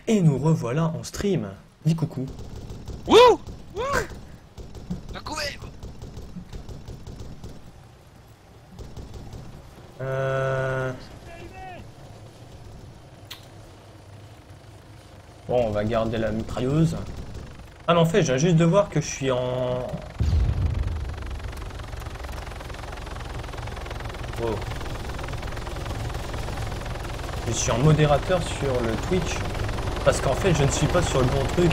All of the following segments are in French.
Et nous revoilà en stream. Dis coucou. Wouh! Wouh! La couver! Bon, on va garder la mitrailleuse. Ah mais en fait, je viens juste de voir que je suis en... Oh. Je suis en modérateur sur le Twitch. Parce qu'en fait, je ne suis pas sur le bon truc.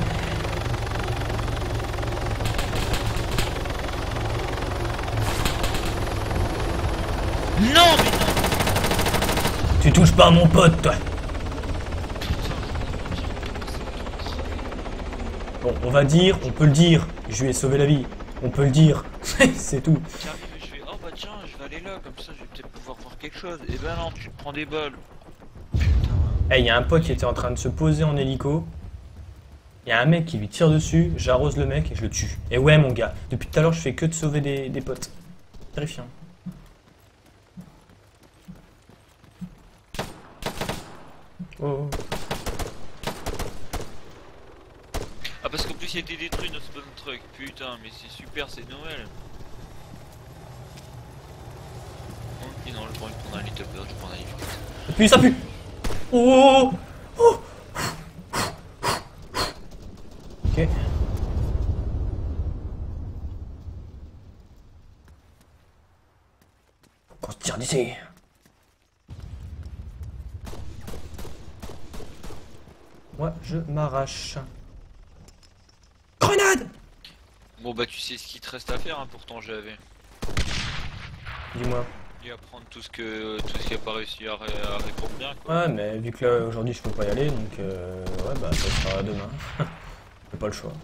Non, mais non! Tu touches pas à mon pote, toi. Bon, on va dire, on peut le dire. Je lui ai sauvé la vie. On peut le dire. C'est tout. J'arrive et je fais, oh bah tiens, je vais aller là, comme ça je vais peut-être pouvoir voir quelque chose. Et ben non, tu te prends des balles. Putain. Eh, y a un pote qui était en train de se poser en hélico. Y a un mec qui lui tire dessus. J'arrose le mec et je le tue. Et ouais, mon gars, depuis tout à l'heure, je fais que de sauver des potes. Terrifiant. Oh. Ah parce qu'en plus il a été détruit notre spawn truck. Putain, mais c'est super, c'est Noël. Oh, et non, je prends un little bird, je prends un livre. Et puis ça pue. Oh, oh. Ok. Qu'on se tire d'ici. Moi, je m'arrache. Grenade! Bon bah tu sais ce qu'il te reste à faire hein, pour ton GAV. Dis-moi. Et à prendre tout ce qui a pas réussi à répondre bien quoi. Ouais, mais vu que là, aujourd'hui, je peux pas y aller, donc ouais, bah, ça sera demain. J'ai pas le choix.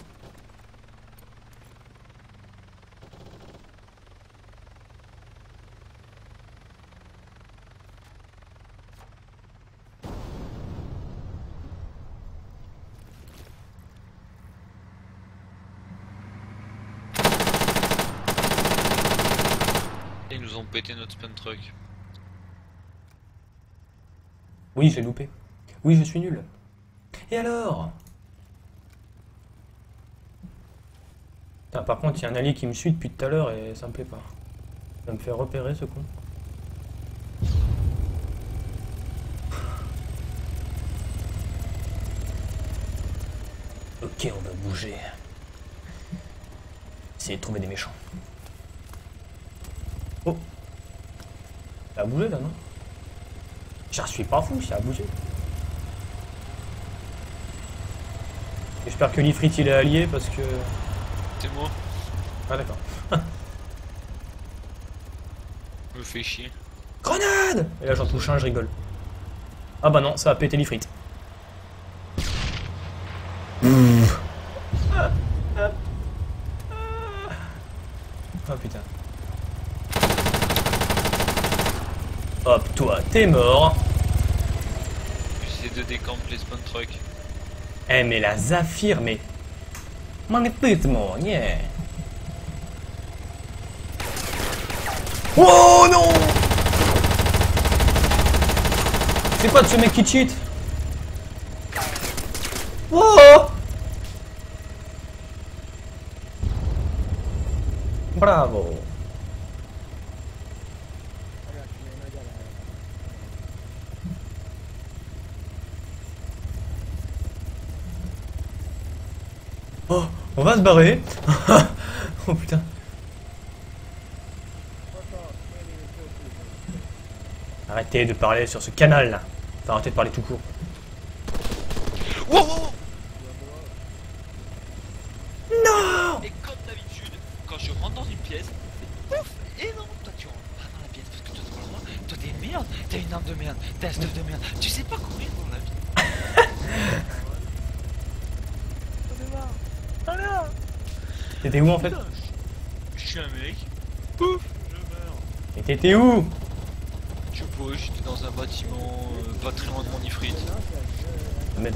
Et ils nous ont pété notre spawn truck. Oui, j'ai loupé. Oui, je suis nul. Et alors? Putain, par contre, il y a un allié qui me suit depuis tout à l'heure et ça me plaît pas. Ça me fait repérer ce con. Ok, on va bouger. Essayer de trouver des méchants. Oh! Ça a bougé là, non? J'en suis pas fou, ça a bougé. J'espère que l'Ifrit il est allié parce que... C'est moi. Ah d'accord. Je me fais chier. Grenade! Et là j'en touche un, je rigole. Ah bah non, ça a pété l'Ifrit. Oh putain. Hop, toi, t'es mort. J'essaie de décamper les spawn truck. Eh mais la Zafir, mais... Magnifiquement, yeah. Oh non! C'est quoi de ce mec qui cheat? Oh! Bravo. Oh, on va se barrer. Oh putain. Arrêtez de parler sur ce canal là. Enfin, arrêtez de parler tout court. Wow, wow, wow. Non! Et comme d'habitude, quand je rentre dans une pièce, pouf! Et non, toi tu rentres pas dans la pièce parce que toi t'es pas loin. Toi t'es merde, t'as une arme de merde, t'as un stuff de merde. Tu sais pas courir dans la vie. T'étais où en fait? Putain, je suis un mec, pouf, je meurs. Et t'étais où? Je sais pas, j'étais dans un bâtiment pas très loin de mon ifrit. Mais-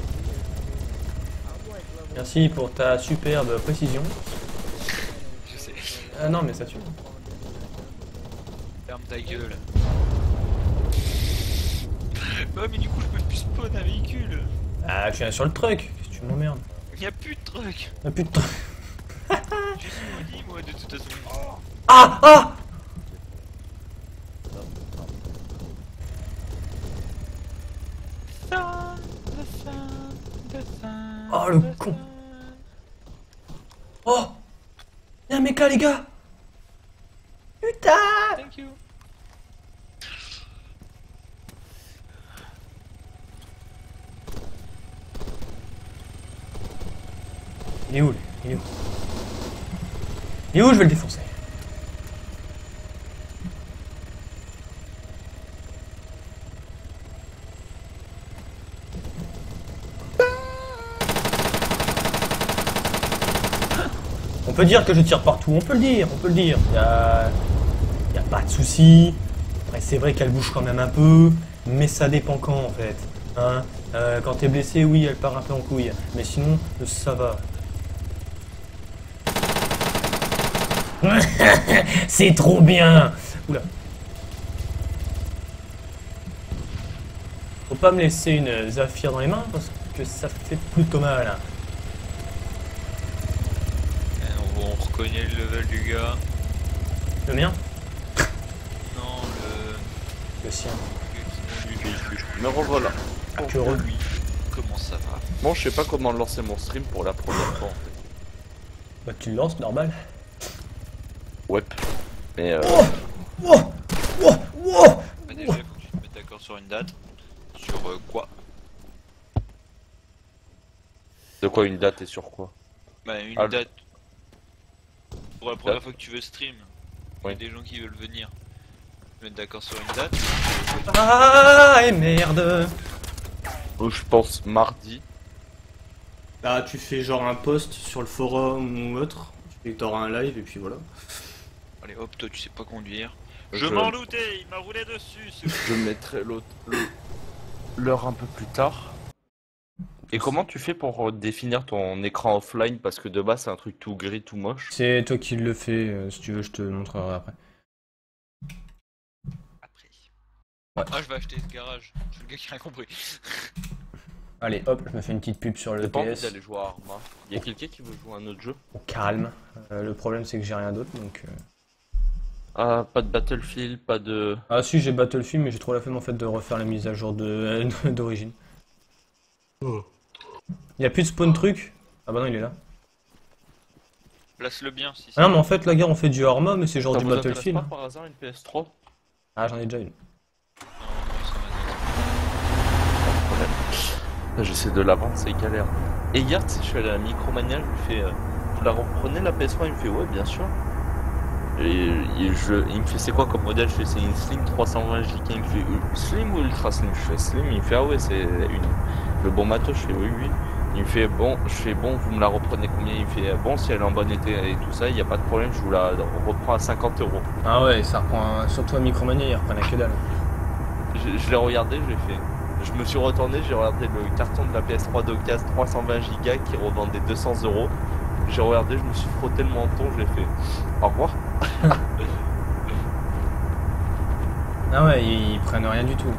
Merci pour ta superbe précision. Je sais. Ah non mais ça tue. Ferme ta gueule. Ouais mais du coup je peux plus spawn un véhicule. Ah, tu viens sur le truc. Qu'est-ce que tu m'emmerdes? Y'a plus de trucs. Ah putain. Je suis maudit, moi, de toute façon. Ah ah. Oh le con. Oh. Y'a un mec là les gars. Putain. Thank you. Il est où lui? Il est où? Il est où? Je vais le défoncer. On peut dire que je tire partout, on peut le dire, on peut le dire. Y a pas de souci. Après c'est vrai qu'elle bouge quand même un peu, mais ça dépend quand en fait. Hein, quand t'es blessé, oui, elle part un peu en couille, mais sinon ça va. C'est trop bien. Oula. Faut pas me laisser une Zafir dans les mains parce que ça fait plutôt mal. Hein. On reconnaît le level du gars. Le mien? Non, Le sien. le du véhicule. Me revoilà. Ah, que heureux. Lui, comment ça va? Bon, je sais pas comment lancer mon stream pour la première fois en fait. Bah tu le lances, normal. Ouais. Mais Wow, wow, wow. Bah déjà, faut que tu te mettes d'accord sur une date. Sur quoi? de quoi une date et sur quoi? Bah une Ah, date. Pour la première date. fois que tu veux stream. Oui. Il y a des gens qui veulent venir. Se mettre d'accord sur une date. Ah et merde. Je pense mardi. Bah tu fais genre un post sur le forum ou autre. Tu fais que t'auras un live et puis voilà. Allez hop, toi tu sais pas conduire. Je- Je m'en doutais, il m'a roulé dessus. Je mettrai l'heure un peu plus tard. Et comment tu fais pour définir ton écran offline? Parce que de base c'est un truc tout gris, tout moche. C'est toi qui le fais, si tu veux je te montrerai après. Après. Ouais. Ah, je vais acheter ce garage. Je suis le gars qui a rien compris. Allez hop, je me fais une petite pub sur le J'ai pas envie PS. d'aller jouer à Arma. Y'a quelqu'un qui veut jouer à un autre jeu? Au calme. Le problème c'est que j'ai rien d'autre donc... Ah, pas de Battlefield, pas de... Ah si j'ai Battlefield mais j'ai trop la flemme en fait de refaire la mise à jour d'origine. Y'a plus de spawn truc? Ah bah non il est là. Place-le bien si Ah non mais en fait la gars on fait du Arma mais c'est genre Ça du vous intéresse Battlefield. pas par hasard une PS3? Ah j'en ai déjà une. Là, j'essaie de la vendre, c'est galère. Et hier, tu sais, je suis allé à la Micromania, je lui fais vous la reprenez la PS3? Il me fait ouais, bien sûr. Et il me fait c'est quoi comme modèle? Je fais c'est une Slim 320 Go. Il me fait Slim ou Ultra Slim? Je fais Slim, il me fait ah ouais, c'est le bon matos. Je fais oui, oui. Il me fait bon, je fais bon, vous me la reprenez combien? Il me fait bon, si elle est en bon état et tout ça, il n'y a pas de problème, je vous la reprends à 50 €. Ah ouais ça reprend, surtout à Micromania ils reprennent à que dalle. Je l'ai regardé, j'ai fait. Je me suis retourné, j'ai regardé le carton de la PS3 d'occasion 320 Go qui revendait 200 €. J'ai regardé, je me suis frotté le menton, je l'ai fait. Au revoir. Ah ouais ils prennent rien du tout.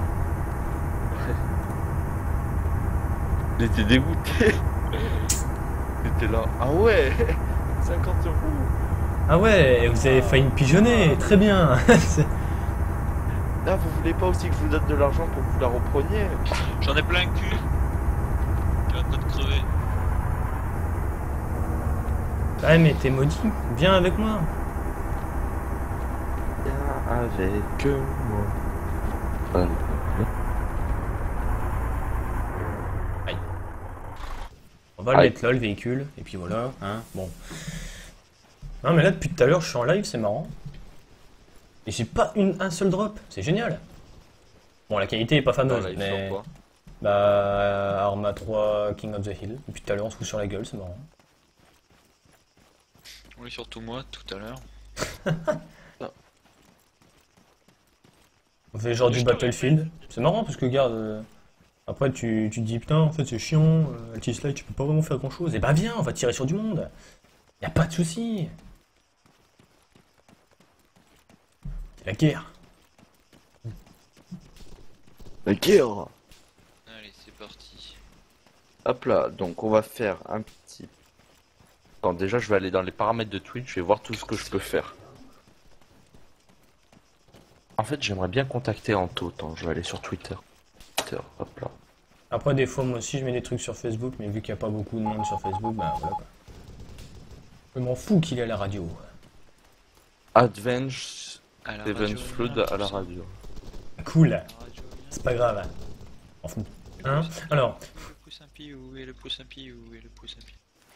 J'étais dégoûté. J'étais là. Ah ouais 50 €. Ah ouais vous avez failli me pigeonner, très bien. Là, vous voulez pas aussi que je vous donne de l'argent pour que vous la repreniez? J'en ai plein le cul. Tu vas te crever. Ouais mais t'es maudit, viens avec moi. Viens avec moi. On va le Aïe. mettre là le véhicule et puis voilà hein bon. Non mais là depuis tout à l'heure je suis en live c'est marrant. Et j'ai pas un seul drop, c'est génial. Bon la qualité est pas fameuse Dans la mais... sur quoi? Bah Arma 3 King of the Hill. Depuis tout à l'heure on se fout sur la gueule, c'est marrant. Oui, surtout moi tout à l'heure. On fait genre du Je Battlefield. C'est marrant parce que regarde, après tu te dis putain en fait c'est chiant, T-Slide tu peux pas vraiment faire grand chose. Et bah viens, on va tirer sur du monde. Y a pas de souci. C'est la guerre. La guerre. Allez, c'est parti. Hop là, donc on va faire un petit... Attends, déjà je vais aller dans les paramètres de Twitch, je vais voir tout ce que je peux faire. En fait, j'aimerais bien contacter Anto. Attends, je vais aller sur Twitter. Hop là. Après, des fois, moi aussi, je mets des trucs sur Facebook, mais vu qu'il n'y a pas beaucoup de monde sur Facebook, bah voilà quoi. Je m'en fous qu'il est à la radio. Advance À la Event radio, Flood rien, à la tout ça. radio. Cool, À la radio, c'est pas grave. Hein. On fout. Hein? Alors, Le pouce impie, où est le pouce impie, où est le pouce impie?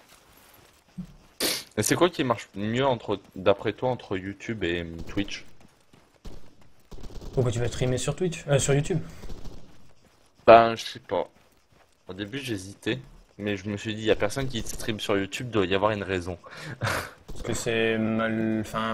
Et c'est quoi qui marche mieux d'après toi entre YouTube et Twitch? pourquoi tu vas streamer sur Twitch? Sur YouTube? Ben, je sais pas. Au début, j'hésitais, mais je me suis dit, il y a personne qui stream sur YouTube, doit y avoir une raison. Parce que c'est mal... Enfin...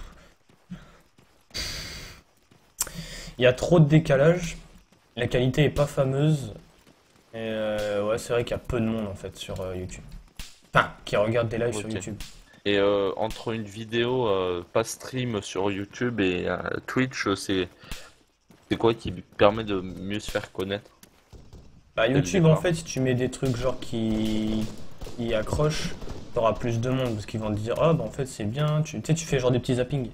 Il y a trop de décalage. La qualité est pas fameuse. Et ouais, c'est vrai qu'il y a peu de monde en fait sur YouTube. Enfin, qui regarde des lives sur Ok. YouTube. Et entre une vidéo pas stream sur YouTube et Twitch, c'est quoi qui permet de mieux se faire connaître? Bah, le YouTube, départ. en fait, si tu mets des trucs genre qui accrochent, t'auras plus de monde parce qu'ils vont te dire, ah bah en fait c'est bien, tu sais, tu fais genre des petits zappings.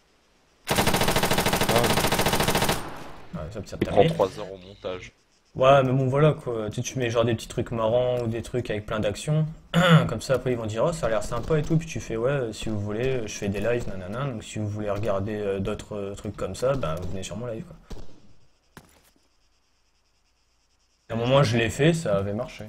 Ouais, ça peut Il prend t'arriver. 3 heures au montage. Ouais, mais bon, voilà quoi. Tu mets genre des petits trucs marrants ou des trucs avec plein d'actions. Comme ça, après, ils vont dire, oh, ça a l'air sympa et tout. Puis tu fais, ouais, si vous voulez, je fais des lives, nanana. Donc si vous voulez regarder d'autres trucs comme ça, ben vous venez sur mon live quoi. À un moment, je l'ai fait, ça avait marché.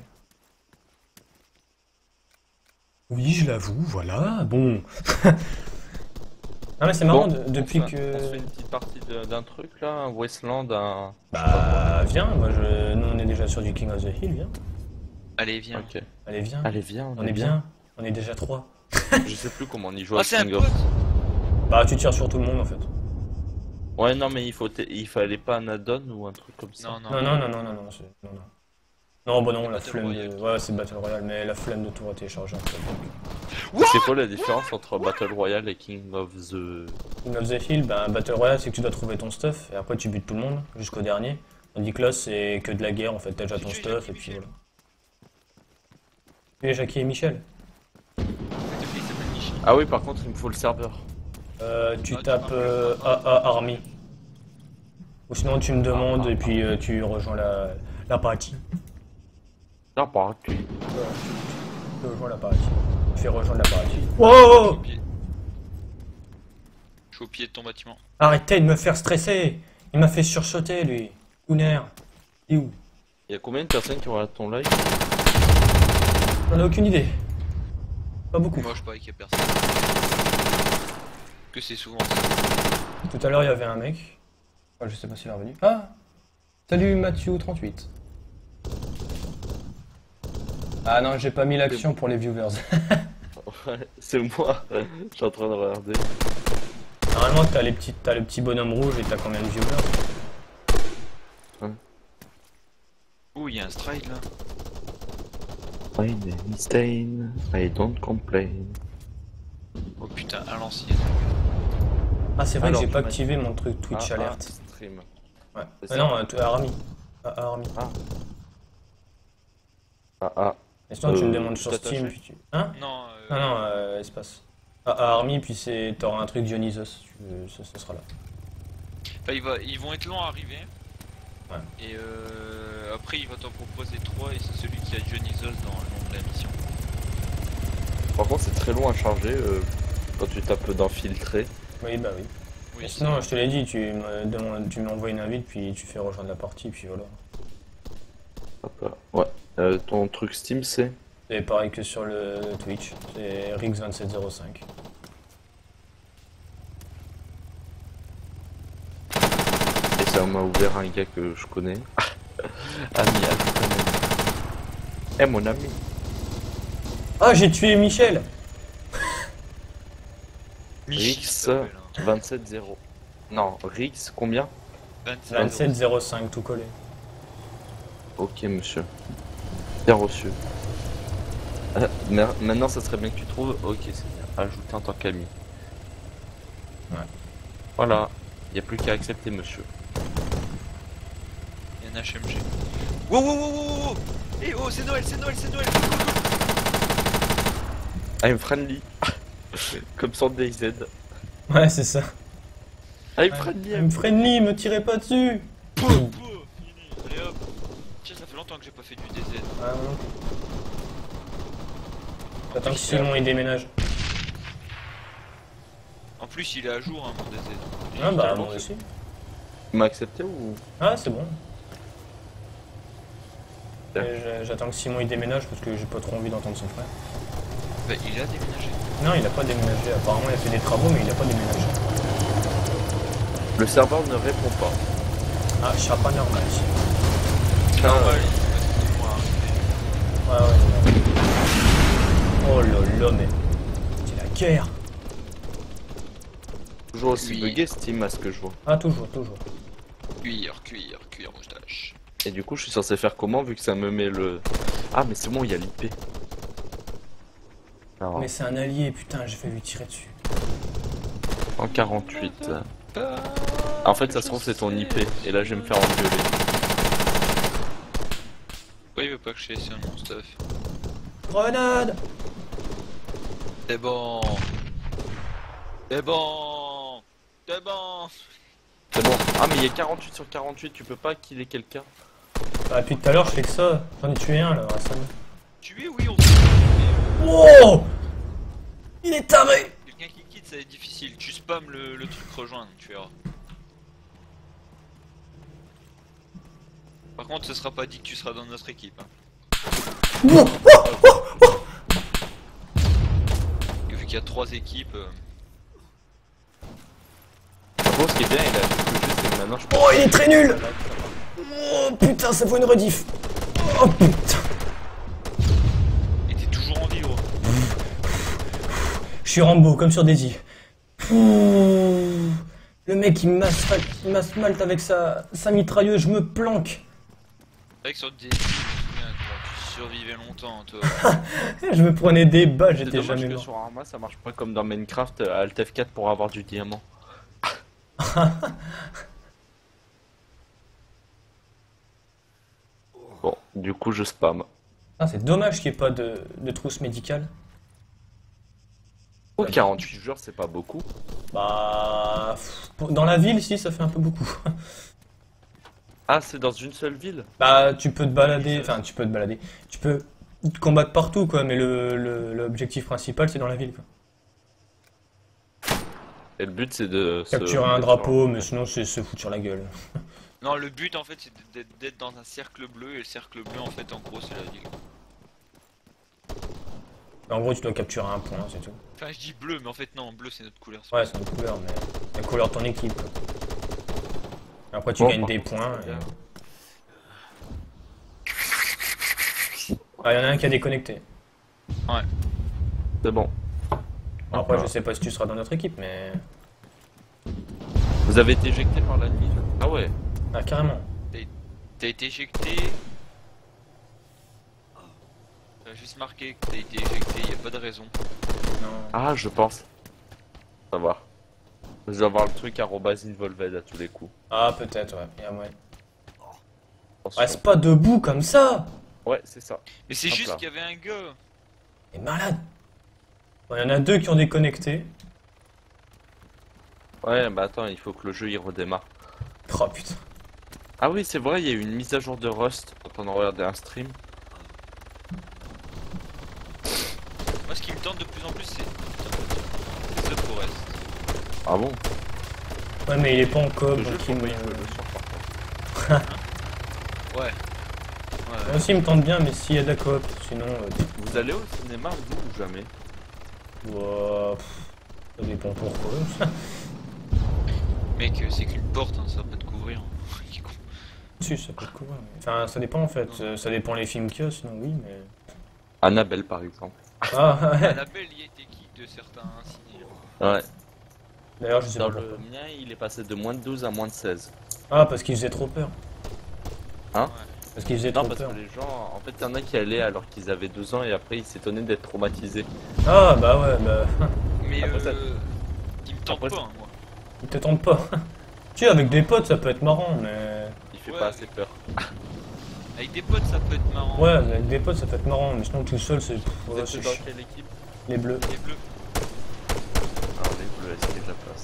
Oui, je l'avoue, voilà, bon. Ah, mais c'est marrant, depuis on se que... fait une petite partie d'un truc là, un Wasteland, un... Bah, viens, nous on est déjà sur du King of the Hill, viens. Allez, viens. Ok. Allez, viens. Allez, viens, On est bien, on est déjà 3. Je sais plus comment on y joue Oh, à c'est un King pote! of... Bah, tu tires sur tout le monde en fait. Ouais, non, mais il fallait pas un add-on ou un truc comme ça. Non, non, Non, non, non, non, non, non, non, non. Non, bah non, C'est la Battle flemme Royale. de... Ouais, c'est Battle Royale, mais la flemme de tout télécharger en fait. Et c'est quoi la différence entre Battle Royale et King of the... King of the Hill, bah, Battle Royale, c'est que tu dois trouver ton stuff, et après tu butes tout le monde, jusqu'au dernier. Tandis que là, c'est que de la guerre, en fait, t'as déjà ton Tu es stuff, Jackie et puis Michel. voilà. Tu es Jackie et Michel. S'il te plaît, il s'appelle Michi. Ah oui, par contre, il me faut le serveur. Tu Ah, tapes tu marques le AA Army. Ou sinon tu me demandes et puis tu rejoins la partie. Non, pas tu. Tu rejoins la partie. Tu fais rejoindre la partie. Wow! Au pied. Je suis au pied de ton bâtiment. Arrêtez de me faire stresser! Il m'a fait sursauter lui. Cooner. Il est où? Il y a combien de personnes qui regardent ton live? J'en ai aucune idée. Pas beaucoup. Moi, je parie qu'il y a personne. Que c'est souvent ça. Tout à l'heure il y avait un mec. Je sais pas s'il est revenu. Ah! Salut Mathieu38. Ah non, j'ai pas mis l'action pour les viewers. Ouais, c'est moi. Je suis en train de regarder. Normalement t'as le petit bonhomme rouge et t'as combien de viewers? Ouh, il y a un strike là. My name is Stain, I don't complain. Oh putain, à l'ancienne. Ah c'est vrai Alors, que j'ai pas tu m'as activé mon truc Twitch Ah, alert. stream. Ouais. c'est Ah ça. non, Army. Army. Ah. Et sinon tu me Euh, demandes sur tout attaché. Steam puis tu... Hein? Non, Non, non, espace. Army puis t'auras un truc Dionysos, ce sera là. enfin, ils vont être longs à arriver. Ouais. Et après, il va t'en proposer 3 et c'est celui qui a Dionysos dans le nom de la mission. Par contre, c'est très long à charger quand tu tapes dans filtrer. Oui, bah oui. Oui, Et sinon, je te l'ai dit, tu m'envoies une invite puis tu fais rejoindre la partie puis voilà. Hop là. Ouais. Ton truc Steam, c'est C'est pareil que sur le Twitch, c'est Rix2705. Et ça m'a ouvert un gars que je connais. Ami, ajoute un ami. Eh mon ami. Ah, j'ai tué Michel! Michi, Rix ça s'appelle, hein. 27-0. Non, Rix combien? 27. 2705, tout collé. Ok monsieur. Bien reçu. Maintenant ça serait bien que tu trouves. Ok c'est bien. Ajouter en tant qu'ami. Ouais. Voilà. Il n'y a plus qu'à accepter monsieur. Il y a un HMG. Wow, wow, wow, wow, wow. Eh oh, c'est Noël, c'est Noël, c'est Noël. I'm friendly. Comme sur DayZ. Ouais, c'est ça. I'm friendly. I'm friendly, me tirez pas dessus. Pouf, pouf, fini. Allez hop. Tiens, ça fait longtemps que j'ai pas fait du DZ. Ah non. J'attends que Simon il déménage. En plus, il est à jour, hein, mon DZ. Ah bah moi aussi. Tu m'as accepté ou... Ah c'est bon. Ouais. Et j'attends que Simon il déménage parce que j'ai pas trop envie d'entendre son frère. Bah, il a déménagé. Non, il a pas déménagé. Apparemment, il a fait des travaux, mais il a pas déménagé. Le serveur ne répond pas. Ah, je serai pas normal ici. C'est Ah, normal, ouais. il Ouais, ouais. Oh là là, mais. C'est la guerre. Toujours aussi Oui. bugué Steam à ce que je vois. Ah, toujours, toujours. Cuir, cuir, cuir, moustache. Et du coup, je suis censé faire comment vu que ça me met le... Ah, mais c'est bon, il y a l'IP. Alors, Mais c'est un allié, putain, j'ai fait lui tirer dessus. en 48. En fait, ça se trouve, c'est ton IP. Et là, je vais me faire engueuler. Pourquoi il veut pas que je sélectionne mon stuff? Grenade! C'est bon. C'est bon. C'est bon. C'est bon. Ah, mais il y a 48 sur 48, tu peux pas killer quelqu'un. Bah, depuis tout à l'heure, je fais que ça. J'en ai tué un là, récemment. Tuer, oui, on peut. Mais, Oh! Il est taré! quelqu'un qui quitte, ça va être difficile. Tu spams le truc rejoindre, tu verras. Par contre, ce sera pas dit que tu seras dans notre équipe. Hein. Et vu qu'il y a 3 équipes. Par contre, ce qui est bien, il a juste le jeu, c'est que maintenant je peux... Oh, il est très nul! Oh putain, ça vaut une rediff! Oh putain! Et t'es toujours en vie, gros. Je suis Rambo, comme sur Daisy. Le mec il masse malte avec sa mitrailleuse, je me planque. C'est vrai que sur des. Tu survivais longtemps, toi. Je me prenais des balles, C'est j'étais dommage jamais que mort. sur Arma, ça marche pas comme dans Minecraft à Alt F4 pour avoir du diamant. Bon, du coup, je spam. Ah, c'est dommage qu'il n'y ait pas de trousse médicale. Oh, 48 joueurs, c'est pas beaucoup. Bah. Dans la ville, si, ça fait un peu beaucoup. Ah, c'est dans une seule ville? Bah, tu peux te balader, enfin, tu peux te balader. Tu peux te combattre partout, quoi, mais l'objectif principal, c'est dans la ville, quoi. Et le but, c'est de... se Capturer un mettre drapeau, sur- mais sinon, c'est se foutre sur la gueule. Non, le but en fait, c'est d'être dans un cercle bleu. Et le cercle bleu, en fait, en gros, c'est la ville. En gros, tu dois capturer un point, c'est tout. Enfin, je dis bleu, mais en fait, non, bleu, c'est notre couleur. Ouais, c'est une couleur, mais la couleur de ton équipe, quoi. Après, tu Bon, gagnes par des contre, points. c'est bien. Ah, il y en a un qui a déconnecté. C'est bon. Après, Ah. je sais pas si tu seras dans notre équipe, mais. Vous avez été éjecté par l'ennemi là. Ah ouais. Ah, carrément. T'as été éjecté. T'as juste marqué que t'as été éjecté, y a pas de raison. Non. Ah, je pense. Ça va. Je vais avoir le truc @involved à tous les coups. Ah, peut-être, ouais. Il y a moyen. Attention. Reste pas debout comme ça! Ouais, c'est ça. Mais c'est Hop juste là. qu'il y avait un gars. T'es malade! Bon, il y en a deux qui ont déconnecté. Ouais, bah attends, il faut que le jeu il redémarre. Oh putain. Ah oui, c'est vrai, il y a eu une mise à jour de Rust quand on a regardé un stream. Moi, ce qui me tente de plus en plus, c'est The Forest. Ah bon? Ouais, mais il est pas en coop, Le jeu, donc faut il pas me... y jouer le soir par contre. Ouais. Moi aussi, il me tente bien, mais s'il y a de la coop, sinon... Vous allez au cinéma, vous ou jamais? Ouah, ça dépend pourquoi. Mec, c'est qu'une porte, hein, ça va pas te couvrir. Il est con. Si, ça peut être cool. Enfin, ça dépend en fait. Ça dépend les films qu'il y a, sinon oui, mais. Annabelle par exemple. Ah, ouais. Annabelle, il était kick de certains signés. Ouais. D'ailleurs, je sais Dans pas le pourquoi. mien, il est passé de moins de 12 à moins de 16. Ah, parce qu'il faisait trop peur. Hein? Parce qu'il faisait Non, trop parce peur. que les gens, en fait, il y en a qui allaient alors qu'ils avaient 2 ans et après ils s'étonnaient d'être traumatisés. Ah, bah ouais, bah. Mais Après, ça- il me tente Après, pas, ça- hein, moi. Il te tente pas. Tu sais, avec des potes, ça peut être marrant, mais. Il fait Ouais. pas assez peur. Avec des potes, ça peut être marrant. Ouais, avec des potes ça peut être marrant, mais sinon tout seul c'est. Vous Ouais, êtes c'est dans chiant. quelle équipe? Les bleus. Les bleus. Alors les bleus, est-ce qu'il y a de la place?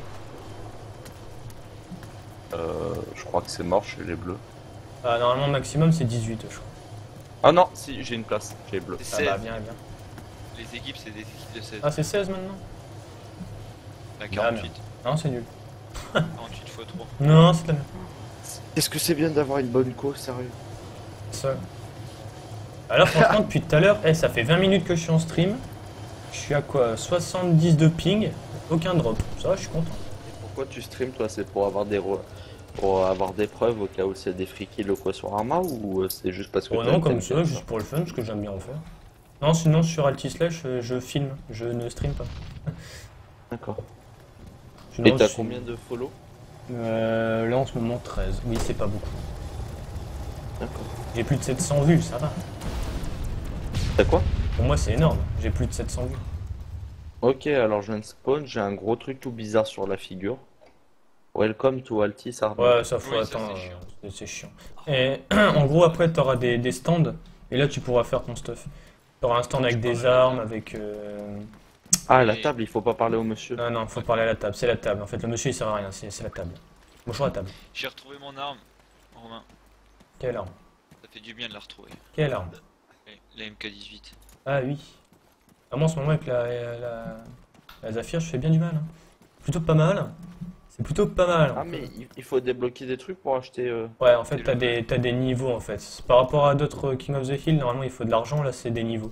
Je crois que c'est mort chez les bleus. Ah, normalement maximum c'est 18 je crois. Ah non, si, j'ai une place, j'ai les bleus. C'est Ah 16. bah bien, bien. Les équipes, c'est des équipes de 16. Ah c'est 16 maintenant? La 48. Non c'est nul. 48 x 3. Non c'est la même. Est-ce que c'est bien d'avoir une bonne co, sérieux? Ça. Alors franchement depuis tout à l'heure, ça fait 20 minutes que je suis en stream. Je suis à quoi? 70 de ping, aucun drop. Ça va, je suis content. Et pourquoi tu stream toi? C'est pour avoir pour avoir des preuves au cas où c'est des free kills ou quoi sur Arma ou c'est juste parce que Oh t'aimes- non, comme t'aimes ça, bien juste pour le fun, parce que j'aime bien en faire. Non, sinon sur Altislash, je filme, je ne stream pas. D'accord. Sinon, Et t'as si- combien de follow? Là en ce moment 13. Oui, c'est pas beaucoup. D'accord. J'ai plus de 700 vues, ça va. T'as quoi? Pour moi, c'est énorme. J'ai plus de 700 vues. Ok, alors je viens de spawn, j'ai un gros truc tout bizarre sur la figure. Welcome to Altis Arma. Ouais, ça faut Oui, ça, attendre. c'est chiant. C'est chiant. Et en gros, après, t'auras des stands. Et là, tu pourras faire ton stuff. T'auras un stand avec des armes, avec. Ah, la Et- table, il faut pas parler au monsieur. Non, non, faut parler à la table. C'est la table. En fait, le monsieur, il sert à rien. C'est la table. Bonjour la table. J'ai retrouvé mon arme, Romain. Quelle arme? Ça fait du bien de la retrouver. Quelle arme? La MK18. Ah oui. Ah, moi en ce moment avec la Zafir, je fais bien du mal. Hein. Plutôt pas mal. C'est plutôt pas mal. Ah, mais il faut débloquer des trucs pour acheter. Ouais, en fait, t'as des niveaux en fait. Par rapport à d'autres King of the Hill, normalement il faut de l'argent, là c'est des niveaux.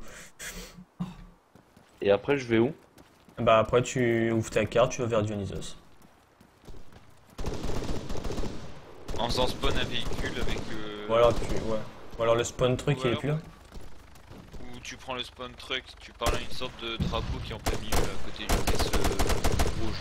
Et après, je vais où? Bah après, tu ouvres ta carte, tu vas vers Dionysos. En faisant spawn un véhicule avec. Ou alors, ouais. Ou alors le spawn truc il est plus là. Ou tu prends le spawn truck, tu parles à une sorte de drapeau qui est en plein milieu là, à côté d'une caisse rouge.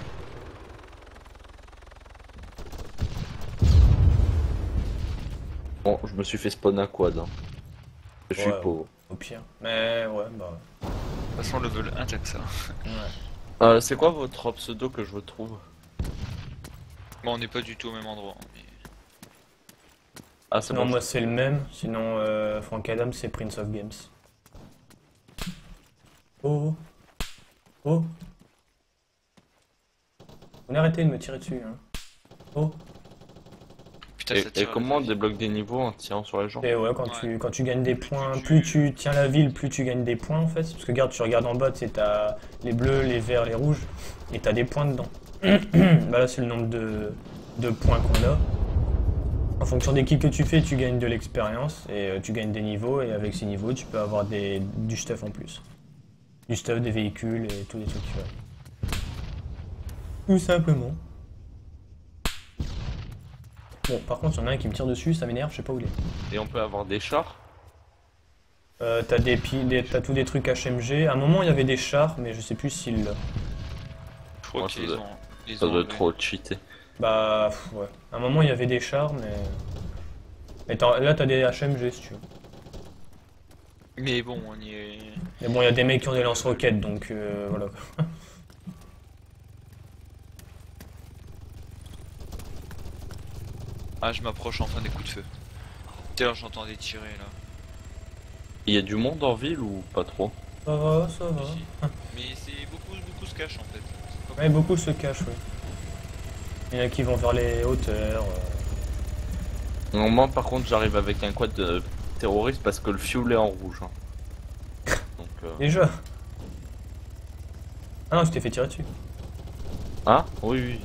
Bon, je me suis fait spawn à quad. Hein. Je suis Ouais. pauvre. Au pire. Mais ouais, bah. De toute façon, level 1, t'as que ça. Ouais. C'est quoi votre pseudo que je vous trouve? Bon, on n'est pas du tout au même endroit. Mais... Ah, c'est Sinon, bon. moi c'est le même. Sinon, Frank Adams c'est Prince of Games. Oh. Oh. On a arrêté de me tirer dessus. Hein. Oh. Putain, ça Et tire. comment on débloque des niveaux en tirant sur les gens? Et ouais, quand tu gagnes des points, plus tu tiens la ville, plus tu gagnes des points en fait. Parce que regarde, tu regardes en bas, tu sais, t'as les bleus, les verts, les rouges, et t'as des points dedans. Bah là, c'est le nombre de points qu'on a. En fonction des kills que tu fais, tu gagnes de l'expérience, et tu gagnes des niveaux, et avec ces niveaux, tu peux avoir du stuff en plus. Du stuff, des véhicules, et tous les trucs. Ouais. Tout simplement. Bon, par contre, il y en a un qui me tire dessus, ça m'énerve, je sais pas où il est. Et on peut avoir des chars? T'as t'as tous des trucs HMG. À un moment, il y avait des chars, mais je sais plus s'ils l'ont. Je crois Ouais, qu'ils ça les ont. Les Ça ont doit être enlevés. trop cheaté. Bah, ouais. À un moment, il y avait des chars, mais. Là, t'as des HMG si tu veux. Mais bon, on y est. Mais bon, il y a des mecs qui ont des lance-roquettes, donc voilà. Ah, je m'approche enfin des coups de feu. Tiens, j'entendais tirer là. Il y a du monde en ville ou pas trop? Ça va, ça va. Ici. Mais c'est beaucoup se cache en fait. C'est pas Ouais, beaucoup se cachent, ouais. Il y en a qui vont vers les hauteurs. Non, moi par contre j'arrive avec un quad de terroriste parce que le fuel est en rouge. Hein. Donc, Déjà. Ah non, je t'ai fait tirer dessus. Ah oui oui.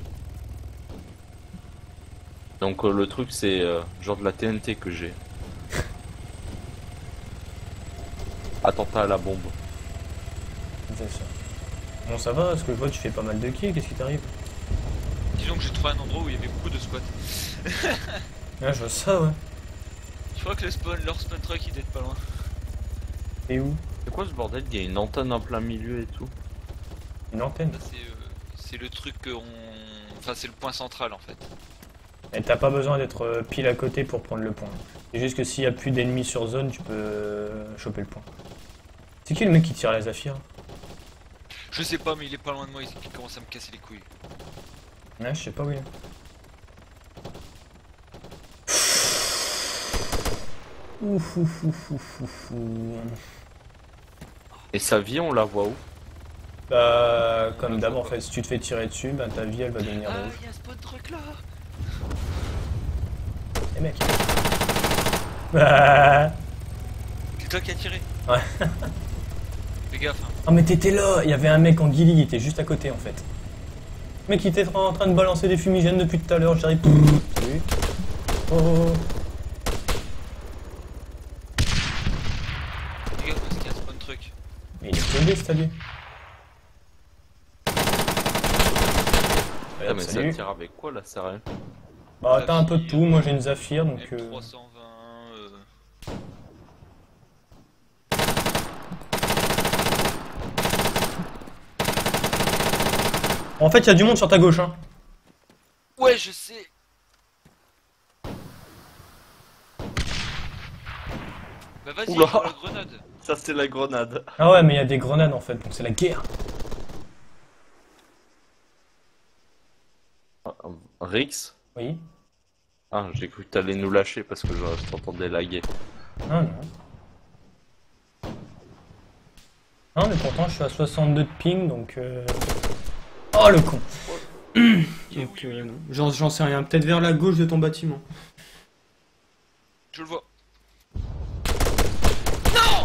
Donc le truc c'est genre de la TNT que j'ai. Attentat à la bombe. C'est ça. Bon, ça va, parce que je vois, tu fais pas mal de kills, qu'est-ce qui t'arrive? Disons que j'ai trouvé un endroit où il y avait beaucoup de squats. Ah, je vois ça, ouais. Je crois que leur spawn truck il doit être pas loin. Et où? C'est quoi ce bordel? Il y a une antenne en plein milieu et tout. Une antenne. Ça, c'est le truc que on. Enfin, c'est le point central en fait. Et t'as pas besoin d'être pile à côté pour prendre le point. C'est juste que s'il y a plus d'ennemis sur zone, tu peux choper le point. C'est qui le mec qui tire la Zafir? Je sais pas, mais il est pas loin de moi, il commence à me casser les couilles. Ouais, je sais pas où il est. Ouf, ouf, ouf, ouf, ouf, ouf. Et sa vie, on la voit où? Bah, comme d'hab en fait, si tu te fais tirer dessus, bah ta vie elle va devenir Ah, rouge. il y a ce pot de truc là. Eh mec. Bah. C'est toi qui as tiré. Ouais. Fais gaffe, hein. Oh mais t'étais là, il y avait un mec en guilly, il était juste à côté en fait. Le mec il était en train de balancer des fumigènes depuis tout à l'heure, j'arrive. Salut. Oh. Fais gaffe parce qu'il y a ce pot de truc. Mais il est tombé c'est à lui. Ah, mais ça Salut. tire avec quoi là, sérieux? Bah t'as un peu de tout, moi j'ai une Zafir donc... M320, En fait il y a du monde sur ta gauche hein. Ouais, je sais. Bah vas-y, Oula. prends la grenade. Ça, c'est la grenade. Ah ouais mais il y a des grenades en fait, donc c'est la guerre. Rix? Oui. Ah, j'ai cru que t'allais nous lâcher parce que je t'entendais laguer. Ah non. Non mais pourtant je suis à 62 de ping donc... Oh le con. Donc j'en sais rien, peut-être vers la gauche de ton bâtiment. Je le vois. Non.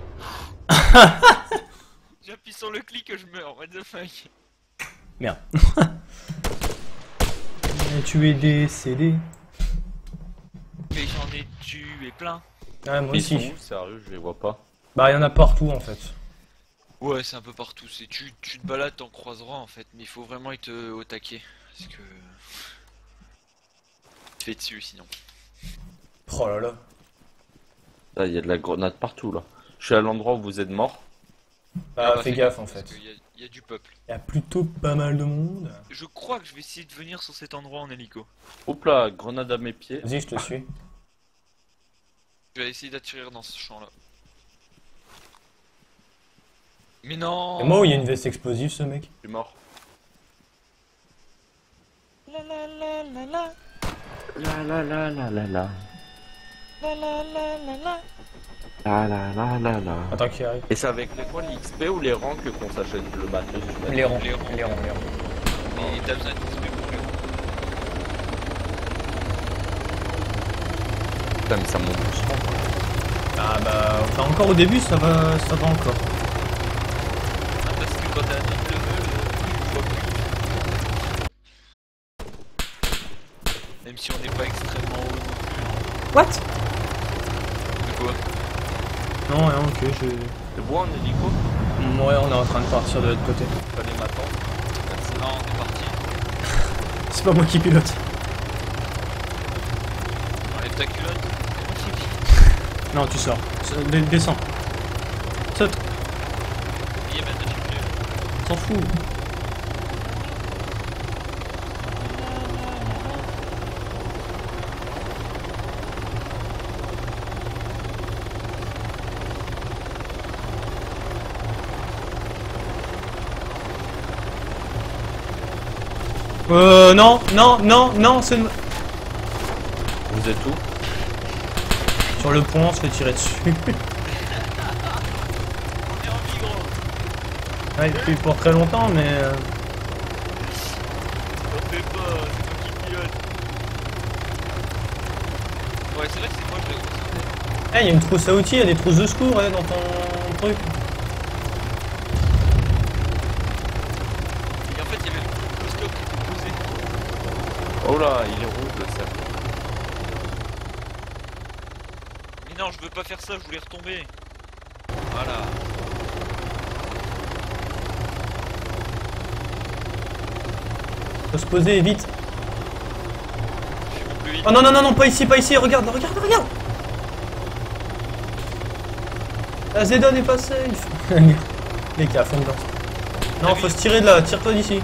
J'appuie sur le clic et je meurs, what the fuck. Merde. Tu es décédé. Mais j'en ai tué plein. Ah moi Ils sont aussi. où, sérieux, je les vois pas. Bah il y en a partout en fait. Ouais, c'est un peu partout. C'est tu te balades, t'en croiseras en fait, mais il faut vraiment être au taquet parce que tu te fais dessus sinon. Oh là là. Là, il y a de la grenade partout là. Je suis à l'endroit où vous êtes mort. Bah fais gaffe en parce fait. qu'il y a du peuple. Il y a plutôt pas mal de monde. Je crois que je vais essayer de venir sur cet endroit en hélico. Hop là, grenade à mes pieds. Vas-y je te suis. Je vais essayer d'atterrir dans ce champ là. Mais non. Et moi où il y a une veste explosive ce mec. Je suis mort. La la la la la. La la la la la la. La la la la la. La la la la la. Attends qu'il arrive. Et c'est avec les quoi, l'XP ou les rangs que qu'on s'achète le matos? Les ronds. Les ronds. Les ronds, les ronds. Mais t'as besoin de XP pour les ronds. Putain, mais ça monte doucement. Ah bah enfin encore au début ça va encore. Ah, parce que quand t'as un autre level, tu vois plus. Même si on n'est pas extrêmement haut non plus. What? De quoi? Non rien ok je... Tu vois en hélico? Ouais on est en train de partir de l'autre côté. Fallait m'attendre. Non, on est parti. C'est pas moi qui pilote. Enlève ta culotte. Non tu sors. Descends. Saute. Il y a même de plus. S'en fout. Non, non, non, non, c'est... Vous êtes où? Sur le pont, on se fait tirer dessus. On est en vie, gros. Ouais, depuis pour très longtemps, mais... On fait pas, c'est moi qui pilote. Ouais, c'est vrai que c'est moi je l'ai. Eh, il y a une trousse à outils, il y a des trousses de secours dans ton truc. Et en fait, il y avait le stock posé. Oh là, il est rouge le cercle. Mais non, je veux pas faire ça, je voulais retomber. Voilà. Faut se poser vite. Je suis mon plus vite. Oh non, non, non, non, pas ici, regarde, regarde, regarde. La Zedon est pas safe. Les gars, font dedans. Non, faut se tirer de là, tire-toi d'ici.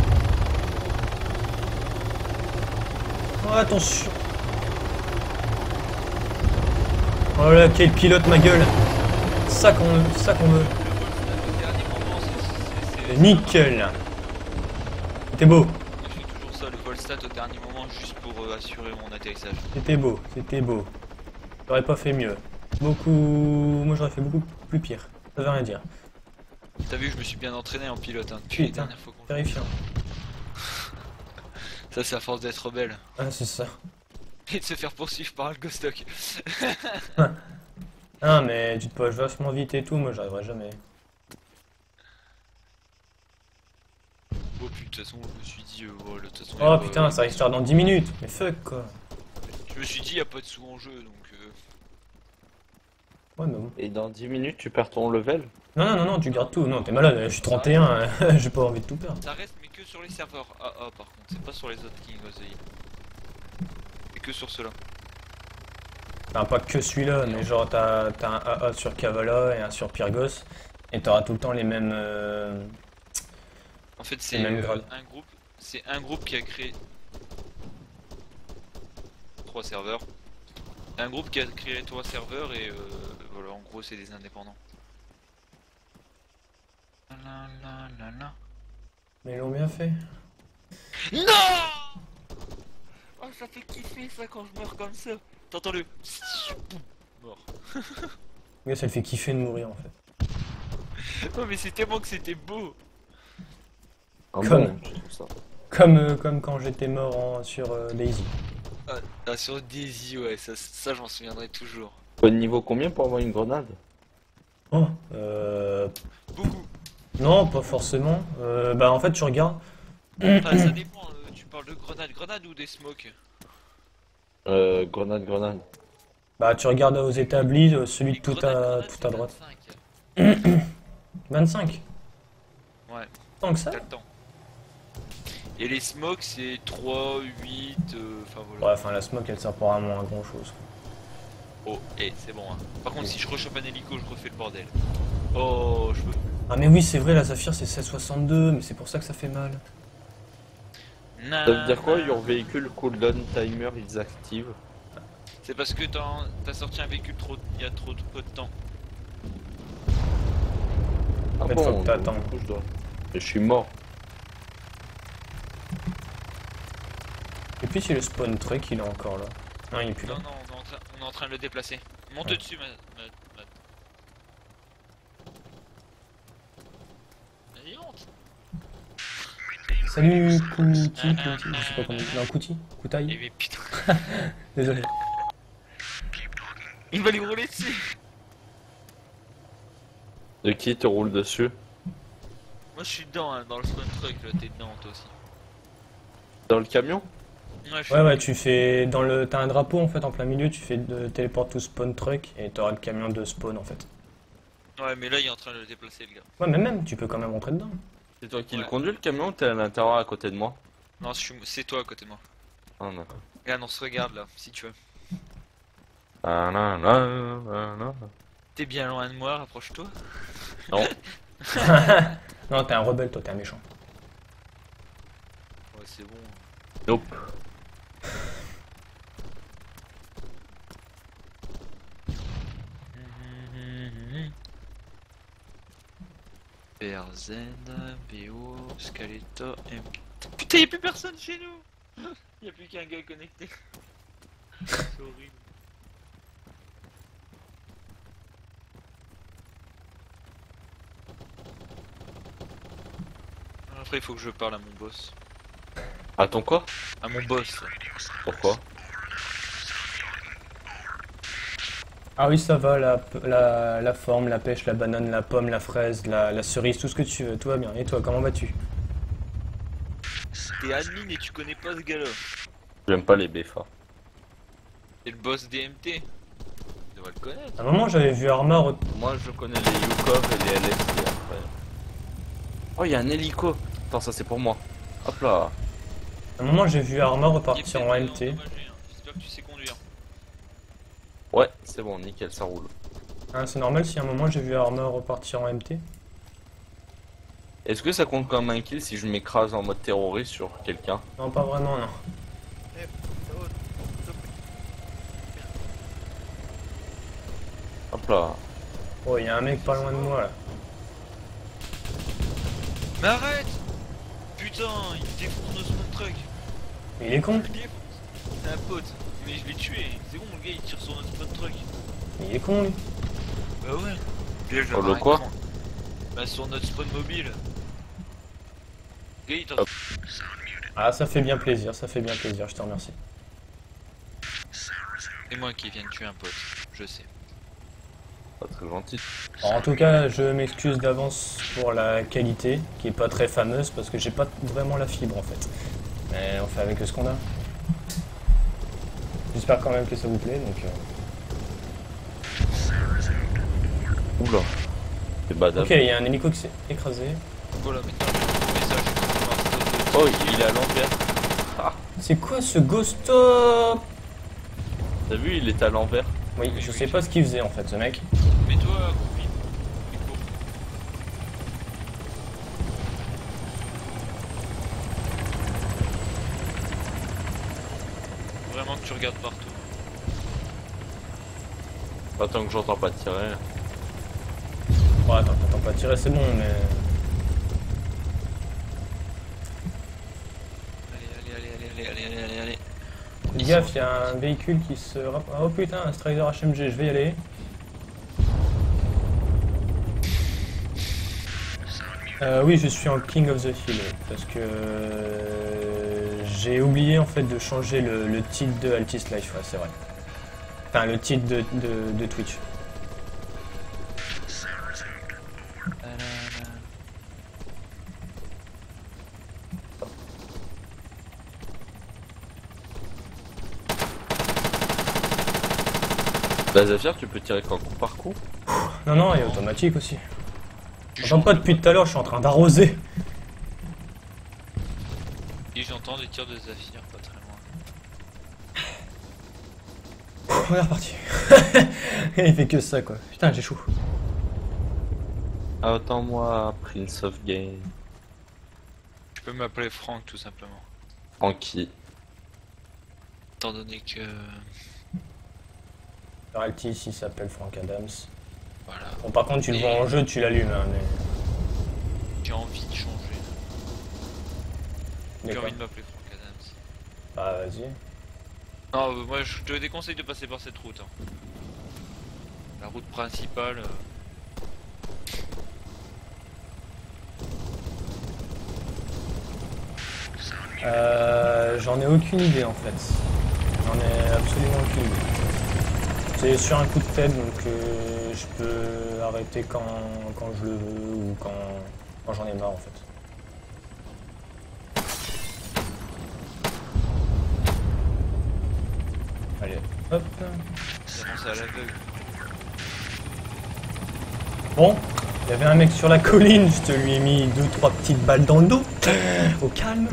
Oh, attention. Oh là, quel pilote, ma gueule. Ça qu'on veut. Le dernier moment, c'est. Nickel. C'était beau. Je fais toujours ça, le vol stat au dernier moment, juste pour assurer mon atterrissage. C'était beau, c'était beau. J'aurais pas fait mieux. Moi j'aurais fait beaucoup plus pire. Ça veut rien dire. T'as vu, je me suis bien entraîné en pilote, hein, depuis les Putain, dernières fois qu'on joue. terrifiant. Ça, c'est à force d'être rebelle. Ah, c'est ça. Et de se faire poursuivre par un Ghostock. Ah, mais tu te poches vachement vite et tout, moi j'arriverai jamais. Oh, puis de toute façon, je me suis dit, de toute façon. Oh putain, ça restart dans 10 minutes. Mais fuck quoi. Je me suis dit, y a pas de sous en jeu, donc. Ouais, mais bon. Et dans 10 minutes, tu perds ton level? Non, tu gardes tout. Non, t'es malade, je suis 31, j'ai pas envie de tout perdre. Ça reste, mais que sur les serveurs AA par contre, c'est pas sur les autres King of the Hill. C'est que sur ceux-là. Enfin, pas que celui-là, mais genre t'as un AA sur Kavala et un sur Pyrgos, et t'auras tout le temps les mêmes. En fait, c'est même grade. un groupe. C'est un groupe qui a créé 3 serveurs. Un groupe qui a créé 3 serveurs et voilà, en gros, c'est des indépendants. La, la, la, la. Mais ils l'ont bien fait. Non! Oh, ça fait kiffer ça quand je meurs comme ça. T'entends le mort. Mais ça le fait kiffer de mourir en fait. Non mais c'est tellement que c'était beau. Ah Comme- bon, je trouve ça. Comme quand j'étais mort sur Daisy. Ah, sur Daisy, ouais, ça j'en souviendrai toujours. Au niveau combien pour avoir une grenade? Oh, Beaucoup. non, pas forcément. Bah en fait, tu regardes. Enfin, ça dépend, tu parles de grenade ou des smokes? Grenade. Bah tu regardes aux établis, celui Les de tout grenades, à c'est droite. 25. 25. Ouais, Tant que ça? t'as le temps. Et les smokes c'est 3, 8, enfin Ouais, voilà. enfin la smoke elle sert pas vraiment à grand chose. Oh, et c'est bon. Hein. Par contre, si je rechoppe un hélico, je refais le bordel. Oh, je veux. Ah mais oui, c'est vrai, la Saphir c'est 7,62, mais c'est pour ça que ça fait mal. Ça veut dire quoi? Your véhicule cooldown timer is active. C'est parce que t'as sorti un véhicule il y a trop peu de temps. Ah fait, bon, faut que t'attends. du coup, je dois. Mais je suis mort. Et puis si le spawn truck il est encore là. Non, il est plus là. Non, on est en train de le déplacer. Monte Ouais. dessus, Vas-y, monte. Salut Kouti, je sais pas comment on dit. Non, Kouti, Eh Koutaï. mais putain, Désolé. il va lui rouler dessus. De qui te roule dessus? Moi je suis dedans, hein, dans le spawn truck, là, t'es dedans toi aussi. Dans le camion? Ouais, je suis Ouais, tu fais dans le. T'as un drapeau en fait en plein milieu, tu fais de téléport to spawn truck et t'auras le camion de spawn en fait. Ouais, mais là il est en train de le déplacer, le gars. Ouais, mais même, tu peux quand même rentrer dedans. C'est toi qui Ouais. le conduis le camion ou t'es à l'intérieur à côté de moi? Non, c'est toi à côté de moi. Ah d'accord. Regarde, on se regarde là, si tu veux. Ah, là, là, là, là. T'es bien loin de moi, rapproche-toi. Non. Non, t'es un rebelle, toi, t'es un méchant. Ouais, c'est bon. Nope. RZ, BO, Scaletta, M. Putain, y'a plus personne chez nous. Y'a plus qu'un gars connecté. C'est horrible. Après, il faut que je parle à mon boss. Attends quoi? À mon boss. Pourquoi? Ah oui, ça va, la forme, la pêche, la banane, la pomme, la fraise, la cerise, tout ce que tu veux, tout va bien. Et toi, comment vas-tu? T'es admin et tu connais pas ce gars-là. J'aime pas les BFA. C'est le boss DMT. Tu devrais le connaître. À un moment, j'avais vu Armor. Moi je connais les Yukov et les LSD après. Oh, il y a un hélico. Attends, ça c'est pour moi. Hop là. À un moment, j'ai vu Armor Il est repartir en peut-être MT. endommagé, hein. J'espère que tu sais conduire. Ouais, c'est bon, nickel, ça roule. Hein, c'est normal si à un moment j'ai vu Armor repartir en MT. Est-ce que ça compte comme un kill si je m'écrase en mode terroriste sur quelqu'un? Non, pas vraiment, non. Hop là. Oh, il y a un mec pas loin de moi là. Mais arrête! Putain, il défonce nos spawn truck. Il est con. Il défonce. C'est un pote. Mais je l'ai tué. C'est bon, le gars il tire sur notre spawn truck. Il est con lui. Bah ouais. Puis là, Sur le quoi? Bah sur notre spawn mobile. Le gars il tire. Hop. Ah, ça fait bien plaisir, ça fait bien plaisir, je te remercie. C'est moi qui viens de tuer un pote. Je sais. Pas très gentil. Alors, en tout cas, je m'excuse d'avance pour la qualité, qui est pas très fameuse, parce que j'ai pas vraiment la fibre en fait. Mais on fait avec ce qu'on a. J'espère quand même que ça vous plaît, donc... Oula. C'est badab. Ok, il y a un hélico qui s'est écrasé. Voilà, maintenant le message. Oh, il est à l'envers. C'est quoi ce ghost top? T'as vu, il est à l'envers. Oui, je sais pas ce qu'il faisait en fait, ce mec. Mets-toi accroupi. Et cours. Vraiment que tu regardes partout. Attends que j'entends pas tirer. Bon, attends, t'entends pas tirer, c'est bon, mais... Allez. Fais gaffe, il y a un véhicule qui se... Oh putain, un Strider HMG, je vais y aller. Oui, je suis en King of the Hill, parce que... j'ai oublié en fait de changer le titre de Altis Life, ouais, c'est vrai. Enfin, le titre de Twitch. Bah Zafir, tu peux tirer qu'en coup par coup. Non, non, il y a automatique aussi. J'entends pas depuis tout à l'heure, je suis en train d'arroser. Et j'entends des tirs de Zafir pas très loin. On est reparti. Il fait que ça quoi. Putain, j'ai chaud. Attends-moi, Prince of Game. Tu peux m'appeler Franck tout simplement. Francky. Étant donné que... Alors, Altis, il s'appelle Frank Adams. Voilà. Bon, par contre, tu le vois en jeu, tu l'allumes, hein, mais... J'ai envie de changer. J'ai D'accord. envie de m'appeler Franck Adams. Bah, vas-y. Non, moi je te déconseille de passer par cette route. Hein. La route principale. J'en ai aucune idée en fait. J'en ai absolument aucune idée. C'est sur un coup de tête, donc je peux arrêter quand je le veux ou quand j'en ai marre en fait. Allez, hop. J'avance à l'aveugle. Bon, il y avait un mec sur la colline, je te lui ai mis 2-3 petites balles dans le dos. Au calme.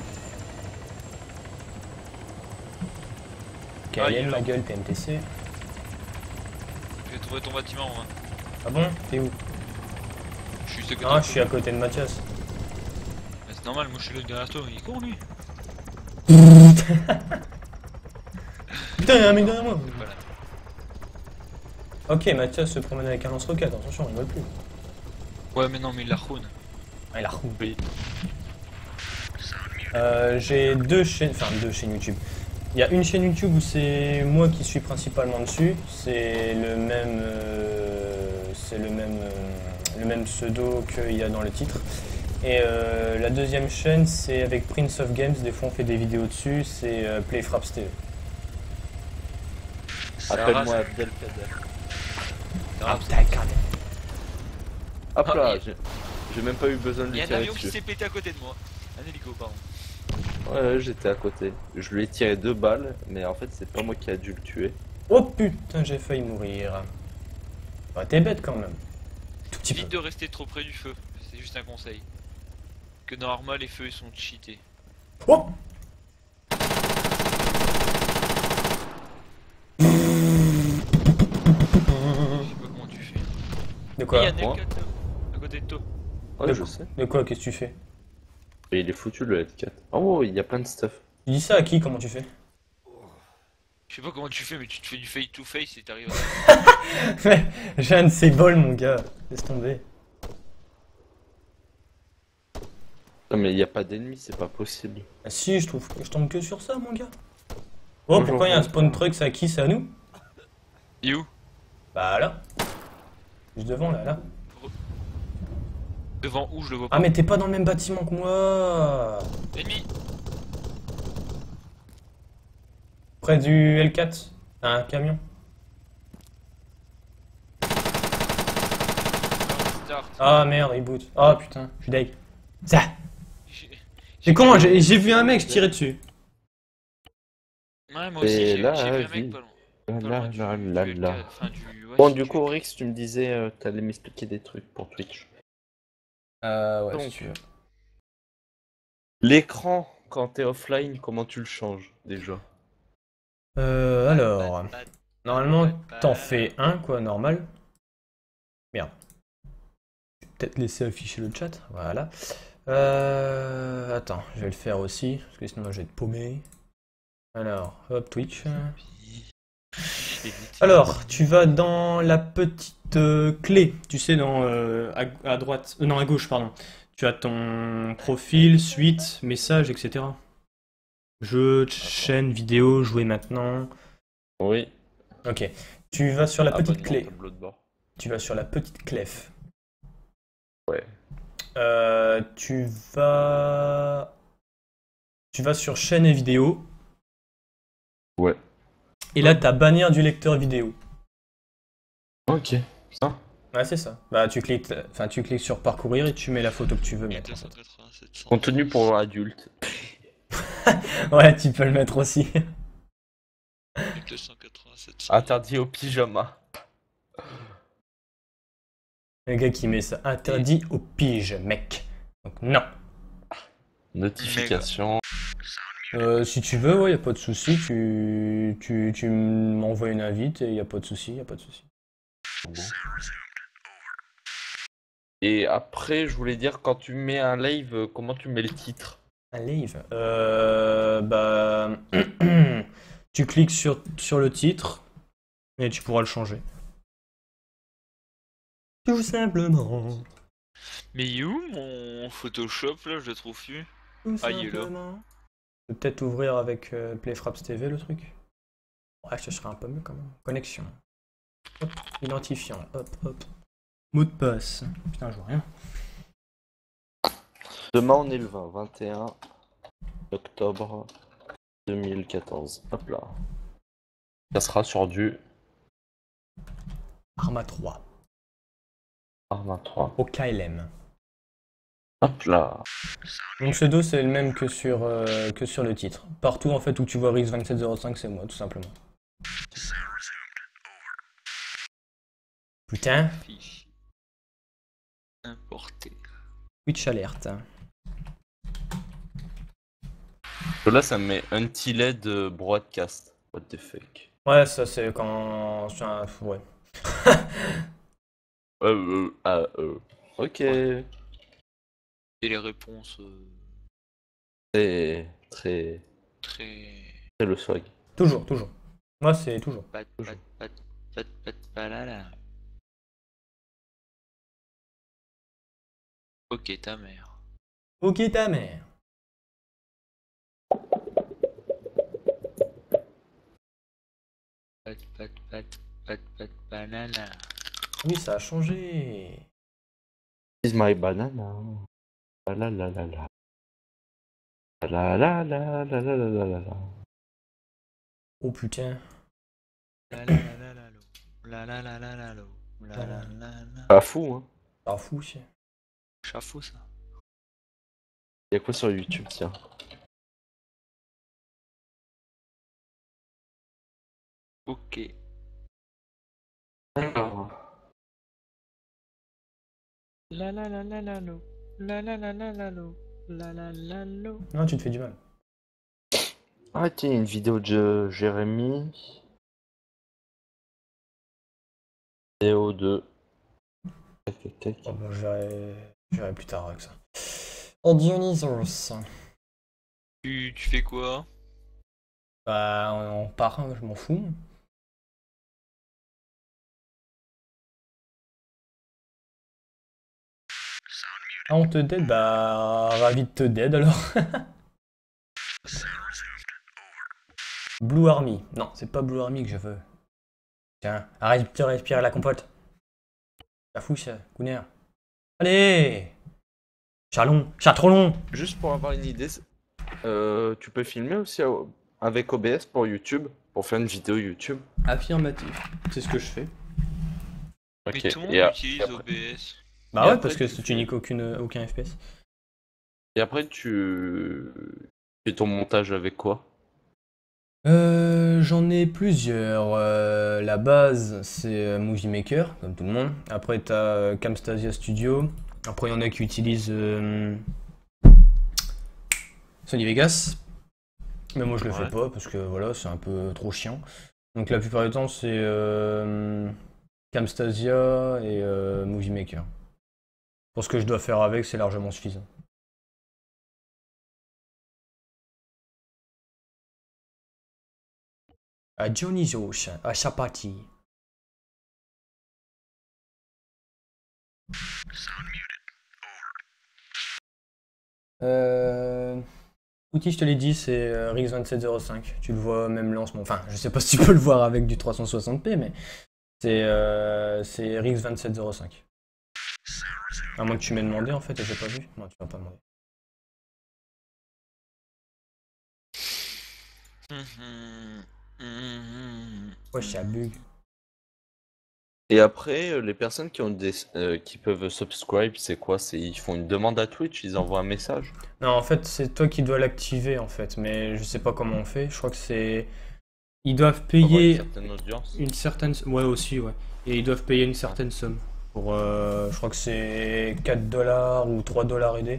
Ok, Ah, il est ma là. gueule, TMTC. Je vais trouver ton bâtiment. Hein. Ah bon? T'es où? Je suis ce que Ah, je suis à côté de Mathias. C'est normal, moi je suis là derrière toi. Il est con lui. Putain, il y a un mec derrière moi. Voilà. Ok, Mathias se promène avec un lance-roquette, attention, il vole plus. Ouais, mais non, mais il la rune. Ah, il a roupé. Oui. J'ai deux chaînes YouTube. Il y a une chaîne YouTube où c'est moi qui suis principalement dessus. C'est le même pseudo qu'il y a dans le titre. Et la deuxième chaîne, c'est avec Prince of Games. Des fois, on fait des vidéos dessus. C'est Playfraps TV. Appelle-moi Abdelkader. Ah putain, regardez. Hop là, Ah, j'ai même pas eu besoin de Il y lui a un tirer avion qui dessus. s'est pété à côté de moi. Un hélico, pardon. Ouais, j'étais à côté. Je lui ai tiré 2 balles, mais en fait, c'est pas moi qui a dû le tuer. Oh putain, j'ai failli mourir. Bah, t'es bête quand même. Tout petit Évite peu. de rester trop près du feu. C'est juste un conseil. Que normalement, les feux ils sont cheatés. Oh! Je sais pas comment tu fais. De Il quoi? y a un Moi L4 là, à côté de toi. Ouais, De- je sais. De quoi? Qu'est-ce que tu fais? Et il est foutu le L4. Oh, il y a plein de stuff. Tu dis ça à qui? Comment tu fais? Je sais pas comment tu fais, mais tu te fais du face to face et t'arrives J'ai un de ces bols, mon gars. Laisse tomber. Non, mais il y a pas d'ennemis, c'est pas possible. Ah si, je trouve que je tombe que sur ça, mon gars. Oh, Bonjour, pourquoi il y a un bonjour. spawn truck, c'est à qui? C'est à nous? Et où? Bah là. Juste devant, là. Devant où je le vois pas? Ah, mais t'es pas dans le même bâtiment que moi. Ennemi! Près du L4. Un camion. Start. Ah merde, reboot. Ah putain, je suis deg. Ça. J'ai- C'est con, j'ai vu un mec, je tirais dessus. Ouais, moi aussi, Et j'ai là, vu un mec vie. pas loin. Là, Pas là, loin du là, L4, là. enfin, du... ouais, Bon, si du tu coup, veux. Oryx, tu me disais, t'allais m'expliquer des trucs pour Twitch. Ouais, Donc. si tu veux. L'écran, quand t'es offline, comment tu le changes déjà? Alors. Normalement, t'en fais un, quoi, normal. Merde. Je vais peut-être laisser afficher le chat, voilà. Attends, je vais le faire aussi, parce que sinon je vais être paumé. Alors, hop, Twitch. Alors, tu vas dans la petite clé, tu sais, à droite, non, à gauche, pardon. Tu as ton profil, suite, message, etc. Jeu, chaîne, vidéo, jouer maintenant. Oui. Ok. Tu vas sur la petite Abonnement, clé. tableau de bord. Tu vas sur la petite clef. Ouais. Tu vas sur chaîne et vidéo. Ouais. Et là, t'as bannière du lecteur vidéo. Ok. Ça. Ouais, c'est ça. Bah, tu cliques sur parcourir et tu mets la photo que tu veux mettre. En fait. 287. Contenu pour adultes. Ouais, tu peux le mettre aussi. 287. Interdit au pyjama. Le gars qui met ça interdit au pige, mec. Donc, non. Notification. Si tu veux, ouais, y a pas de souci. Tu m'envoies une invite et y a pas de souci, y a pas de souci. Bon. Et après, je voulais dire, quand tu mets un live, comment tu mets le titre? Un live. Bah, tu cliques sur le titre et tu pourras le changer. Tout simplement. Mais il est où mon Photoshop là? Je le trouve plus. Tout Ah, il est là. simplement. Je peux peut-être ouvrir avec Playfraps TV le truc. Ouais, ce serait un peu mieux quand même. Connexion. Hop, identifiant. Hop, hop. Mot de passe. Putain, je vois rien. Demain, on est le 21 octobre 2014. Hop là. Ça sera sur du Arma 3. Arma 3. Au KLM. Hop là. Mon pseudo, c'est le même que sur le titre. Partout, en fait, où tu vois Rix2705, c'est moi, tout simplement. Putain. Fiche. Importé. Twitch alerte. Là, ça me met Untiled Broadcast. What the fuck. Ouais, ça, c'est quand... Ouais. Ok. Et les réponses Très, très, très... très le swag. Toujours, toujours. Moi, c'est toujours. Là, là. Ok, ta mère. Ok, ta mère. Banana. Oui, ça a changé. Is my banana. La la la la. La la la la la la la la. Oh putain. La la la la la lo. La la la la la lo. La la la la. Pas fou, hein. Ah, fou, c'est. Chafou ça. Y'a quoi sur YouTube, tiens? Ok. Alors. La la la la la lo. La la la la la lo. La la la lo. Non, tu te fais du mal. Ah, tiens, une vidéo de Jérémy. Vidéo de. Tac, tac, tac. Oh, bon, je verrai plus tard avec ça. Oh, Dionysos. Tu fais quoi? Bah, on part, hein, je m'en fous. Ah, on te dead? Bah, ravi de te dead alors. Blue Army. Non, c'est pas Blue Army que je veux. Tiens, arrête de respirer la compote. La fouche, Kouner. Allez! Chalon, chat trop long! Juste pour avoir une idée, tu peux filmer aussi avec OBS pour YouTube, pour faire une vidéo YouTube. Affirmatif. C'est ce que je fais. Mais Ok. tout le monde Et, utilise après, OBS. Bah Et ouais, après, parce que tu tu niques aucun FPS. et après, tu fais ton montage avec quoi? J'en ai plusieurs. La base, c'est Movie Maker, comme tout le monde. Après, t'as Camtasia Studio. Après, il y en a qui utilisent Sony Vegas. Mais moi, je le fais Ouais. pas parce que voilà, c'est un peu trop chiant. Donc, la plupart du temps, c'est Camtasia et Movie Maker. Pour ce que je dois faire avec, c'est largement suffisant. À Dionysos, à Chapati. Outil, je te l'ai dit, c'est RX 2705. Tu le vois même là en ce moment. Enfin, je sais pas si tu peux le voir avec du 360p, mais c'est RX 2705. À moins que tu m'aies demandé en fait, et j'ai pas vu. Non, tu m'as pas demandé. Ouais, c'est un bug. Et après, les personnes qui ont qui peuvent subscribe, c'est quoi? Ils font une demande à Twitch, ils envoient un message. Non, en fait, c'est toi qui dois l'activer en fait, mais je sais pas comment on fait. Je crois que c'est. Ils doivent Pour avoir une payer certaine audience. une certaine. Ouais, aussi, ouais. Et ils doivent payer une certaine somme. Pour, je crois que c'est 4 dollars ou 3 dollars aidés.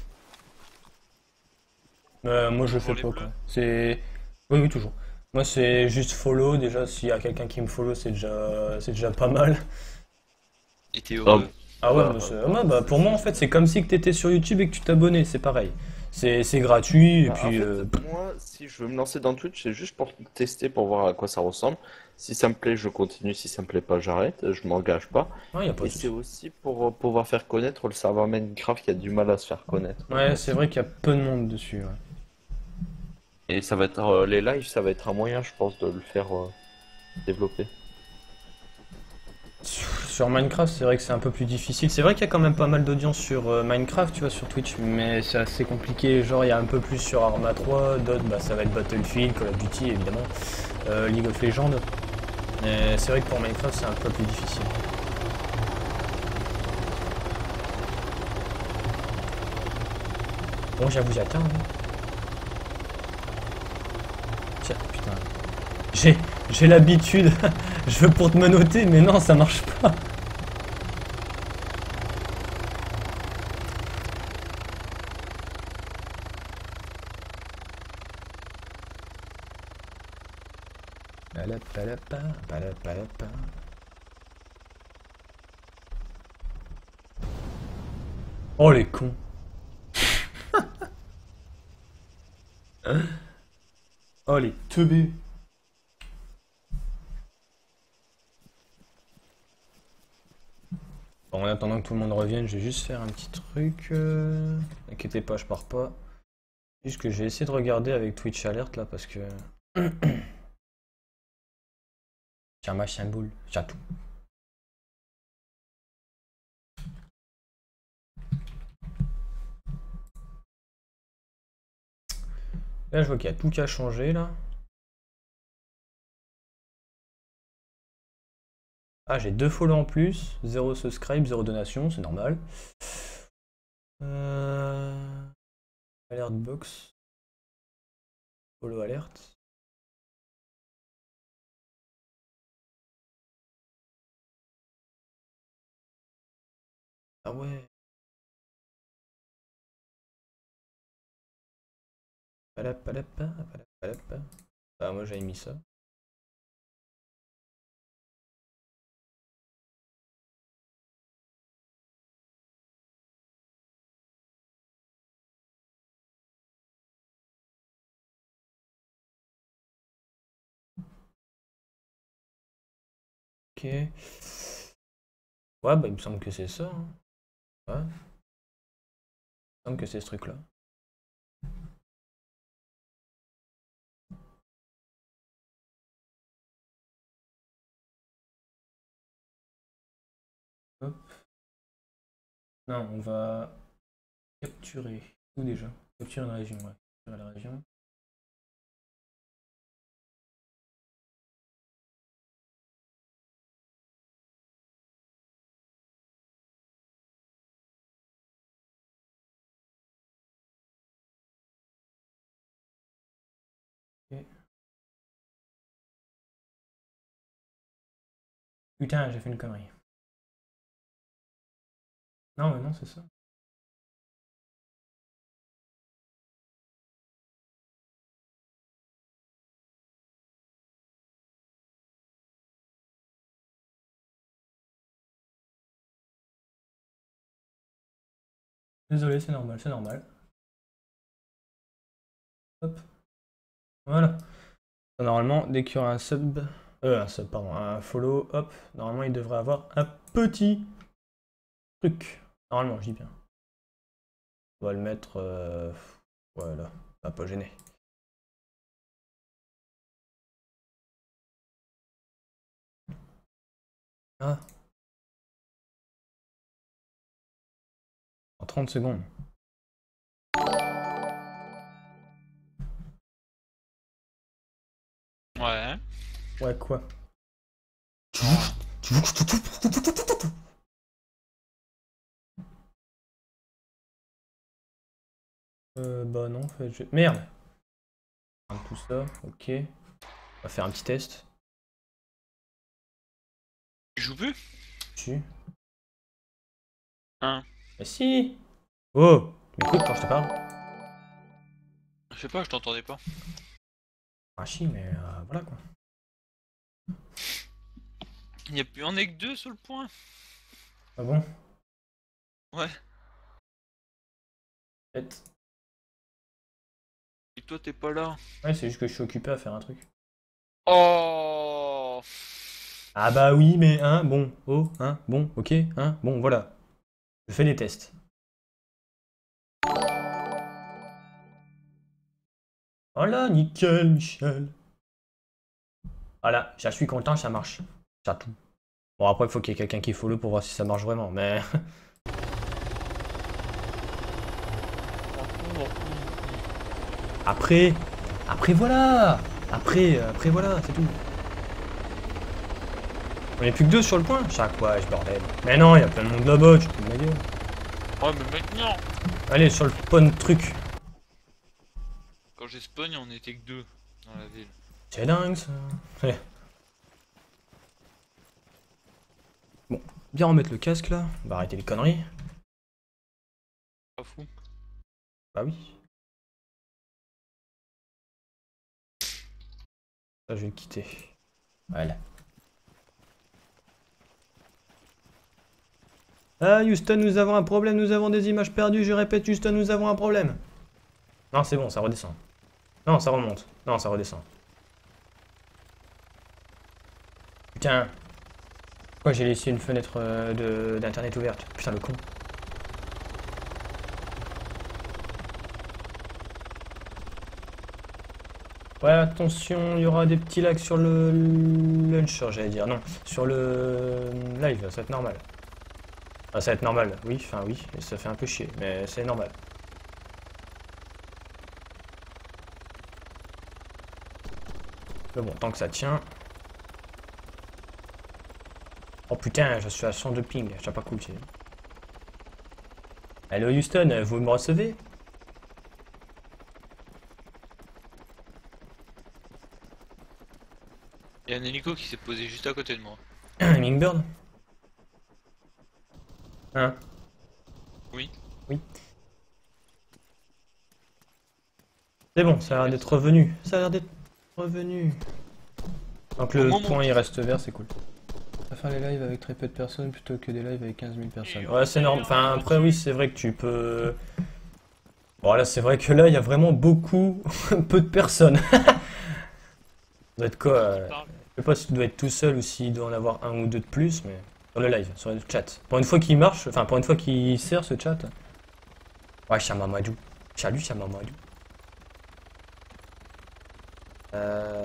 Moi je fais les pas bleus? quoi. C'est. Oui, oui, toujours. Moi c'est juste follow. Déjà, s'il y a quelqu'un qui me follow, c'est déjà pas mal. Et t'es Ah, heureux. Ah ouais, bah, ouais, bah, pour moi en fait, c'est comme si que t'étais sur YouTube et que tu t'abonnais, c'est pareil. C'est gratuit et bah, en puis. fait, moi, si je veux me lancer dans Twitch, c'est juste pour tester, pour voir à quoi ça ressemble. Si ça me plaît, je continue. Si ça me plaît pas, j'arrête. Je m'engage pas. Ouais, y a pas Et de c'est souci. aussi pour pouvoir faire connaître le serveur Minecraft qui a du mal à se faire connaître. Ouais, c'est vrai qu'il y a peu de monde dessus. Ouais. Et ça va être les lives, ça va être un moyen, je pense, de le faire développer. Sur Minecraft, c'est vrai que c'est un peu plus difficile. C'est vrai qu'il y a quand même pas mal d'audience sur Minecraft, tu vois, sur Twitch, mais c'est assez compliqué. Genre, il y a un peu plus sur Arma 3, d'autres, bah, ça va être Battlefield, Call of Duty, évidemment, League of Legends. Mais c'est vrai que pour Minecraft, c'est un peu plus difficile. Bon, j'avoue, j'attends. Hein. Tiens, putain. J'ai l'habitude. Je veux pour te menotter, mais non, ça marche pas. Palapalapa, palapalapa. Oh les cons. Oh les teubés. Bon, en attendant que tout le monde revienne, je vais juste faire un petit truc. Inquiétez pas, je pars pas. Juste que j'ai essayé de regarder avec Twitch Alert là parce que. Tiens, machin boule, j'ai tout. Là, je vois qu'il y a tout qui a changé là. Ah, j'ai 2 follow en plus, 0 subscribe, 0 donation, c'est normal. Alert box. Follow alert. Ah ouais. Palapalapa, palapalapa. Bah moi j'avais mis ça. Ok. Ouais, bah il me semble que c'est ça. Hein. Ouais. Il me semble que c'est ce truc-là. Hop. Non, on va capturer. Où déjà? Capturer une région, ouais. Capturer la région. Ok. Putain, j'ai fait une connerie. Non, mais non, c'est ça. Désolé, c'est normal, c'est normal. Hop. Voilà. Normalement, dès qu'il y aura un sub, pardon, un follow, hop, normalement il devrait avoir un petit truc. Normalement, je dis bien. On va le mettre, voilà, pas gêné. Ah. En 30 secondes. Ouais. Ouais, quoi? Bah non, en fait, merde! Tout ça, ok. On va faire un petit test. Tu joues plus? Si. Hein? Mais si! Oh! Tu m'écoutes quand je te parle? Je sais pas, je t'entendais pas. Ah si, mais voilà quoi. On est que deux sur le point. Ah bon? Ouais. Peut-être. Et toi, t'es pas là. Ouais, c'est juste que je suis occupé à faire un truc. Oh! Ah bah oui, mais hein, bon, oh, hein, bon, ok, hein, bon, voilà. Je fais des tests. Voilà, nickel, Michel. Voilà, je suis content, ça marche. Ça tout. Bon, après, il faut qu'il y ait quelqu'un qui follow pour voir si ça marche vraiment, mais... Après voilà. Après voilà, c'est tout. On est plus que deux sur le point. Chaque fois, je bordel. Mais non, il y a plein de monde là-bas, tu te fous de ma gueule. Ouais, mais maintenant! Allez, sur le spawn truc. Quand j'ai spawn, on était que deux dans la ville. C'est dingue ça. Ouais. Bon, bien remettre le casque là. On va arrêter les conneries. Pas fou. Bah oui. Ça, je vais le quitter. Voilà. Ah, Houston, nous avons un problème, nous avons des images perdues. Je répète, Houston, nous avons un problème. Non, c'est bon, ça redescend. Non, ça remonte. Non, ça redescend. Putain. Pourquoi j'ai laissé une fenêtre d'internet ouverte? Putain, le con. Ouais, attention, il y aura des petits lags sur le launcher, j'allais dire. Non, sur le live, ça va être normal. Enfin, ça va être normal, oui, enfin oui, et ça fait un peu chier, mais c'est normal. Mais bon, tant que ça tient... Oh putain, je suis à 102 ping, c'est pas cool, c'est... Hello Houston, vous me recevez? Il y a un hélico qui s'est posé juste à côté de moi. Mingbird? Hein? Oui. Oui. C'est bon, ça a l'air d'être revenu. Ça a l'air d'être revenu. Donc le point il reste vert, c'est cool. On va faire les lives avec très peu de personnes plutôt que des lives avec 15 000 personnes. Ouais, c'est normal. Enfin, après, oui, c'est vrai que tu peux... Bon, là, c'est vrai que là, il y a vraiment beaucoup, peu de personnes. Ça doit être quoi je sais pas s'il doit être tout seul ou s'il doit en avoir un ou deux de plus, mais... Sur le live, sur le chat. Pour une fois qu'il marche, enfin, pour une fois qu'il sert ce chat. Ouais, Chamamadou. Salut, Chamamadou.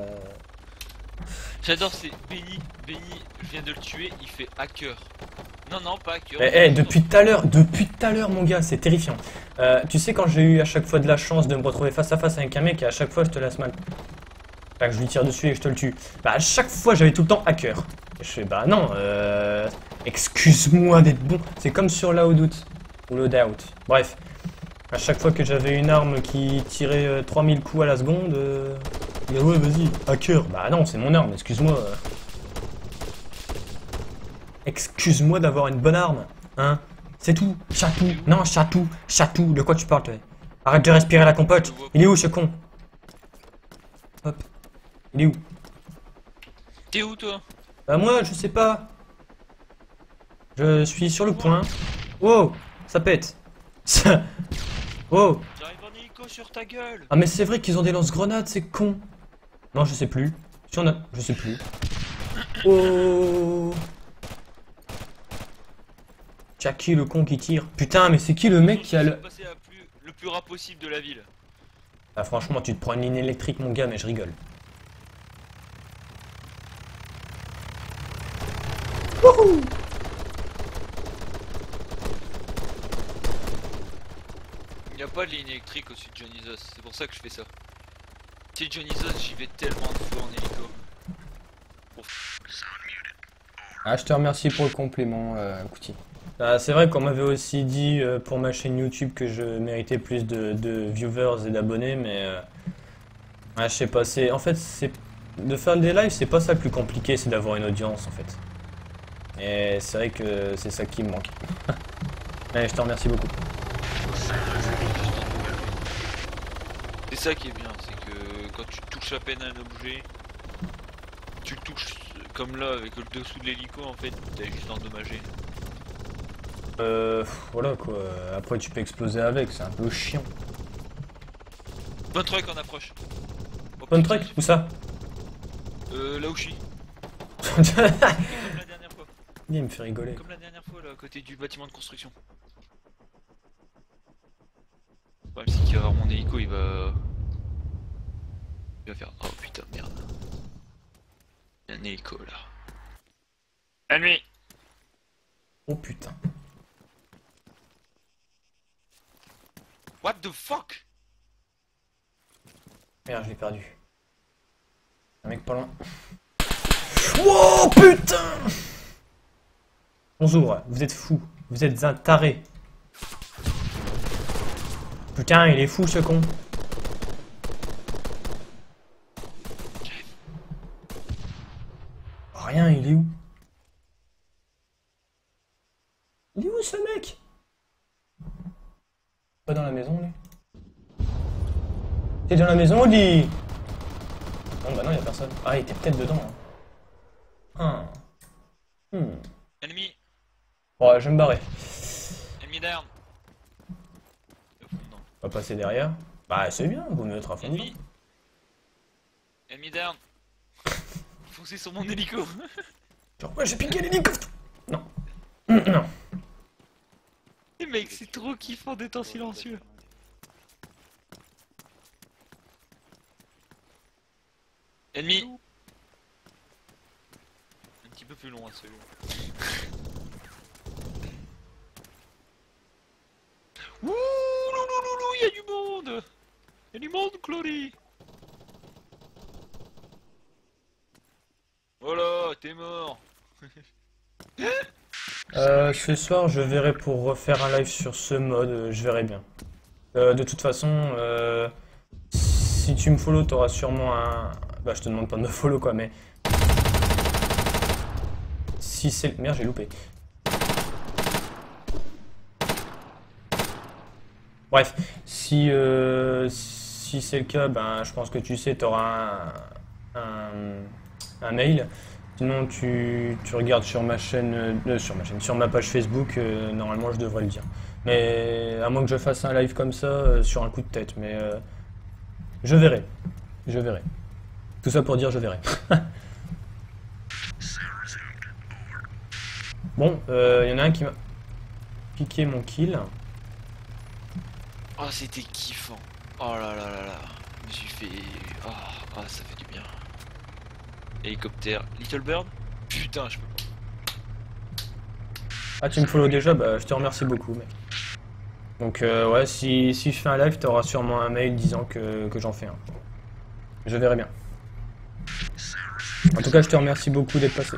J'adore, c'est Benny, je viens de le tuer, il fait hacker. Non, non, pas que. Depuis tout à l'heure, mon gars, c'est terrifiant. Tu sais, quand j'ai eu à chaque fois de la chance de me retrouver face à face avec un mec, et à chaque fois, je te laisse mal. Enfin, que je lui tire dessus et que je te le tue. Bah, à chaque fois, j'avais tout le temps hacker. Et je fais, bah non, excuse-moi d'être bon. C'est comme sur Loadout. Ou Loadout. Bref. À chaque fois que j'avais une arme qui tirait 3000 coups à la seconde, bah ouais, vas-y, hacker. Bah non, c'est mon arme, excuse-moi. Excuse-moi d'avoir une bonne arme, hein. C'est tout, chatou. Non, chatou, chatou. De quoi tu parles, toi? Arrête de respirer la compote. Il est où, ce con? Hop. Il est où? T'es où, toi? Bah moi, je sais pas. Je suis sur le point. Wow, ça pète. Ça... Wow. J'arrive en hélico sur ta gueule. Ah mais c'est vrai qu'ils ont des lance-grenades, c'est con. Non, je sais plus. Si on a... Je sais plus. Oh. Jackie le con qui tire. Putain, mais c'est qui le mec qui a le... Passer le plus ras possible de la ville. Ah franchement, tu te prends une ligne électrique, mon gars, mais je rigole. Wouhou. Il n'y a pas de ligne électrique au-dessus de Dionysos, c'est pour ça que je fais ça. Si Dionysos, j'y vais tellement de fois en hélico. Ouf. Ah, je te remercie pour le compliment, Kouti. Ah, c'est vrai qu'on m'avait aussi dit pour ma chaîne YouTube que je méritais plus de viewers et d'abonnés, mais ah, je sais pas. En fait, de faire des lives, c'est pas ça le plus compliqué, c'est d'avoir une audience en fait. Et c'est vrai que c'est ça qui me manque. Mais je te remercie beaucoup. C'est ça qui est bien, c'est que quand tu touches à peine un objet, tu le touches comme là avec le dessous de l'hélico en fait, t'as juste endommagé. Voilà quoi. Après tu peux exploser avec, c'est un peu chiant. Bon truc en approche. Bon truc, où ça? Là où je suis. Comme la dernière fois. Il me fait rigoler. Comme la dernière fois là, à côté du bâtiment de construction. Le problème c'est qu'il va avoir mon hélico, il va faire... Oh putain merde. Il y a un hélico là. Ennemi. Oh putain. What the fuck? Merde, je l'ai perdu. Un mec pas loin. Oh putain! Bonjour, vous êtes fou. Vous êtes un taré. Putain, il est fou ce con. Rien, il est où? Il est où ce mec? Pas dans la maison, lui. T'es dans la maison, lui? Non, bah non, y'a personne. Ah, il était peut-être dedans. Hein. Ennemi. Bon, je vais me barrer. Ennemi down. Non. On va passer derrière. Bah, c'est bien, vaut mieux être à fond. Ennemi. Ennemi down. Foncez sur mon hélico. Genre, ouais, j'ai piqué l'hélicoptère. Non. Non. Les mecs, c'est trop kiffant d'être en silencieux. Ennemi. Un petit peu plus long, hein, celui-là. Ouh, loulou, il y a du monde. Il y a du monde, Chloé. Voilà, t'es mort. Ce soir, je verrai pour refaire un live sur ce mode, je verrai bien. De toute façon, si tu me follow, t'auras sûrement un... Bah, je te demande pas de me follow, quoi, mais... Si c'est... Merde, j'ai loupé. Bref, si c'est le cas, ben, je pense que tu sais, t'auras un mail. Sinon, tu regardes sur ma chaîne, sur ma page Facebook, normalement je devrais le dire. Mais à moins que je fasse un live comme ça, sur un coup de tête, mais je verrai. Je verrai. Tout ça pour dire je verrai. Bon, il y en a un qui m'a piqué mon kill. Oh, c'était kiffant. Oh là là là là. Je me suis fait... Oh, ça fait du bien. Hélicoptère. Little Bird. Putain, je peux... Ah, tu me follow déjà? Bah, je te remercie beaucoup, mec. Donc, ouais, si je fais un live, t'auras sûrement un mail disant que j'en fais un. Je verrai bien. En tout cas, je te remercie beaucoup d'être passé.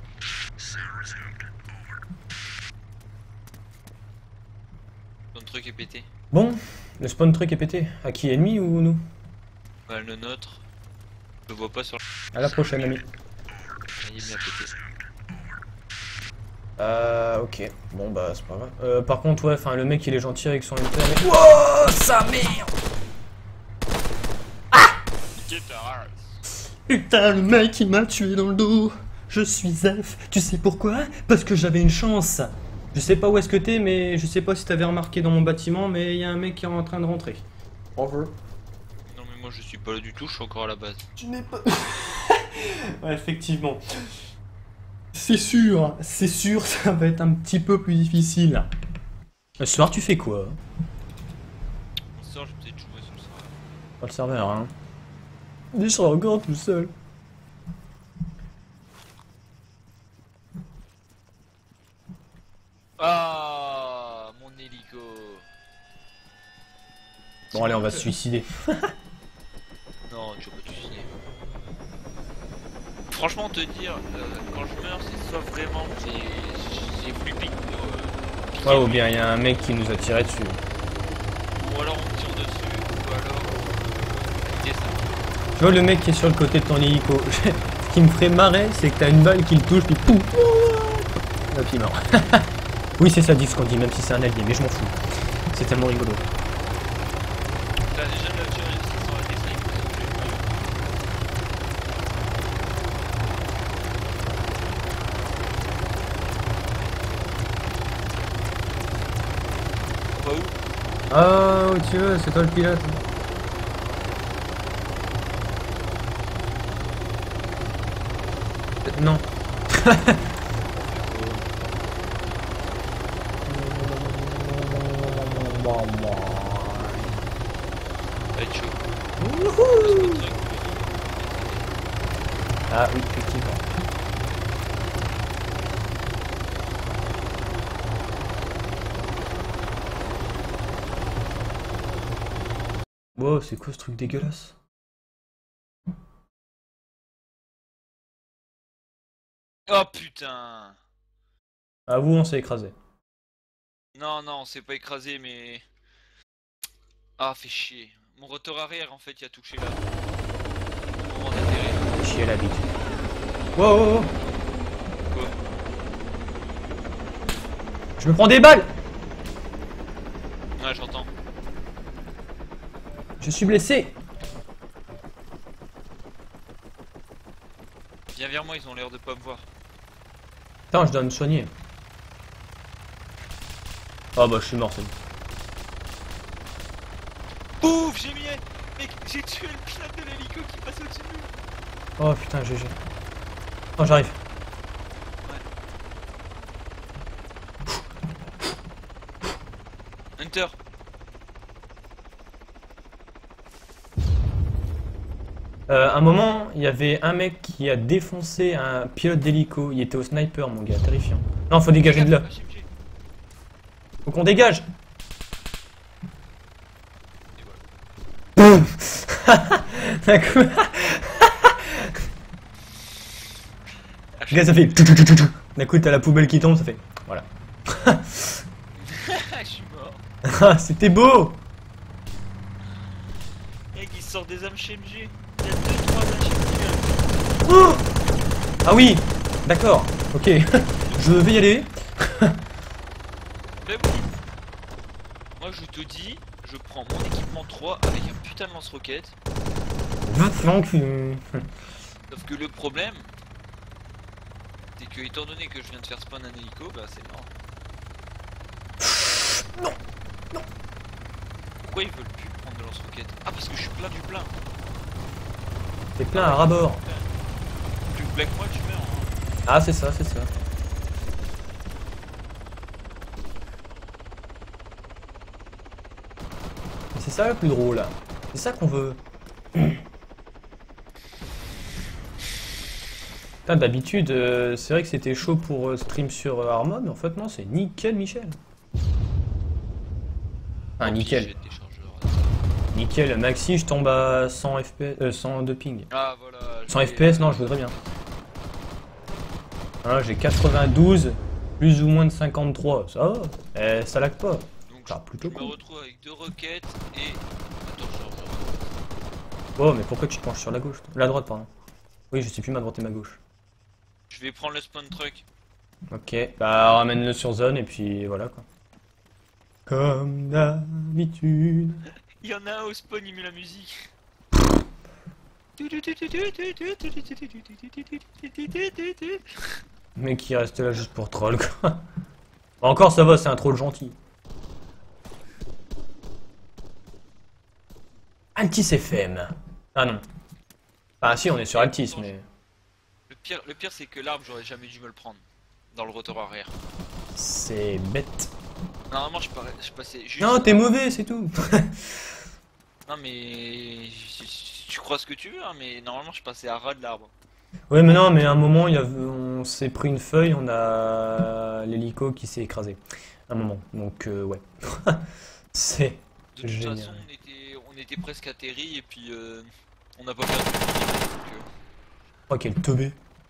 Ton truc est pété. Bon, le spawn truc est pété. À qui, ennemi ou nous? Bah, le nôtre. Je le vois pas sur le. À la prochaine, ami. Il est bien pété. Ok. Bon, bah, c'est pas grave. Par contre, ouais, enfin, le mec, il est gentil avec son hunter, mais... Wow, sa merde! Putain, le mec, il m'a tué dans le dos. Je suis Zef. Tu sais pourquoi? Parce que j'avais une chance. Je sais pas où est-ce que t'es, mais je sais pas si t'avais remarqué dans mon bâtiment, mais il y a un mec qui est en train de rentrer. Over. Non, mais moi je suis pas là du tout, je suis encore à la base. Tu n'es pas... Ouais, effectivement. C'est sûr, ça va être un petit peu plus difficile. Ce soir, tu fais quoi? Ce soir, je vais peut-être jouer sur le serveur. Pas le serveur, hein. Je serai encore tout seul. Ah, mon hélico. Bon, allez, on va se suicider. Non, tu vas pas te suicider. Franchement, te dire, quand je meurs, c'est soit vraiment j'ai voulu piquer. Ouais, ou bien il y a un mec qui nous a tiré dessus. Ou alors on me tire dessus, ou alors. C'est ça. Tu vois le mec qui est sur le côté de ton hélico. Ce qui me ferait marrer, c'est que t'as une balle qui le touche, puis pouf. Et puis il meurt. Oui, c'est ça, dit ce qu'on dit, même si c'est un allié, mais je m'en fous. C'est tellement rigolo. T'as déjà le tir sans la dessin. On va où? Ah, où tu veux, c'est toi le pilote. Non. Va être chaud. Ah oui, effectivement. Wow, c'est quoi ce truc dégueulasse? Oh putain! À vous, on s'est écrasé. Non, non, on s'est pas écrasé, mais. Ah, fait chier. Mon rotor arrière, en fait, il a touché là. Au moment d'atterrir. Chier la bite. Wow, wow, wow. Quoi? Je me prends des balles! Ouais, j'entends. Je suis blessé! Viens vers moi, ils ont l'air de pas me voir. Attends, je dois me soigner. Oh bah, je suis mort, c'est bon. Pouf, j'ai mis un... Mec, j'ai tué le pilote de l'hélico qui passe au-dessus de lui. Oh putain, GG. Oh, j'arrive. Hunter. Un moment, il y avait un mec qui a défoncé un pilote d'hélico. Il était au sniper, mon gars, terrifiant. Non, faut dégager de là. Faut qu'on dégage. D'un coup... Regarde, ça fait... D'un coup, t'as la poubelle qui tombe, ça fait... Voilà. Je suis mort. Ah, c'était beau. Mec, il sort des âmes HMG. Il y a 2-3 HMG. Oh ah oui, d'accord, ok. Je vais y aller. Ben oui. Moi, je te dis, je prends mon équipement 3 avec un putain de lance-roquette. Sauf que le problème, c'est que étant donné que je viens de faire spawn un hélico, bah c'est mort. Non, non. Pourquoi ils veulent plus prendre de lance-roquette? Ah, parce que je suis plein du plein. T'es plein à ras-bord. Plus black moi, tu meurs. Hein. Ah, c'est ça, c'est ça. C'est ça le plus drôle. C'est ça qu'on veut. Putain, d'habitude, c'est vrai que c'était chaud pour stream sur Arma, mais en fait, non, c'est nickel, Michel. Ah, nickel. J'ai des chargeurs. Nickel, maxi, je tombe à 100 FPS, 100 de ping. Ah voilà. 100 FPS, non, je voudrais bien. Hein, j'ai 92, plus ou moins de 53, ça va, ça lag pas. Donc Ah, plutôt je cool. me retrouve avec 2 roquettes et... Attends, chargeur. Oh, mais pourquoi tu te penches sur la gauche? La droite, pardon. Oui, je sais plus ma droite et ma gauche. Je vais prendre le spawn truck. Ok, bah ramène-le sur zone et puis voilà quoi. Comme d'habitude. Il y en a un au spawn, il met la musique. Le mec qui reste là juste pour troll quoi. Bon, encore ça va, c'est un troll gentil. Altis FM. Ah non. Ah si, on est sur Altis, mais... Le pire c'est que l'arbre, j'aurais jamais dû me le prendre. Dans le rotor arrière. C'est bête. Normalement, je passais juste... Non, t'es mauvais, c'est tout. Non mais... Tu crois ce que tu veux, hein, mais normalement, je passais à ras de l'arbre. Ouais, mais non, mais à un moment, on s'est pris une feuille, on a l'hélico qui s'est écrasé. Un moment, donc ouais. C'est De toute génial. façon, on était presque atterri et puis on n'a pas perdu. Donc, Oh, quel teubé.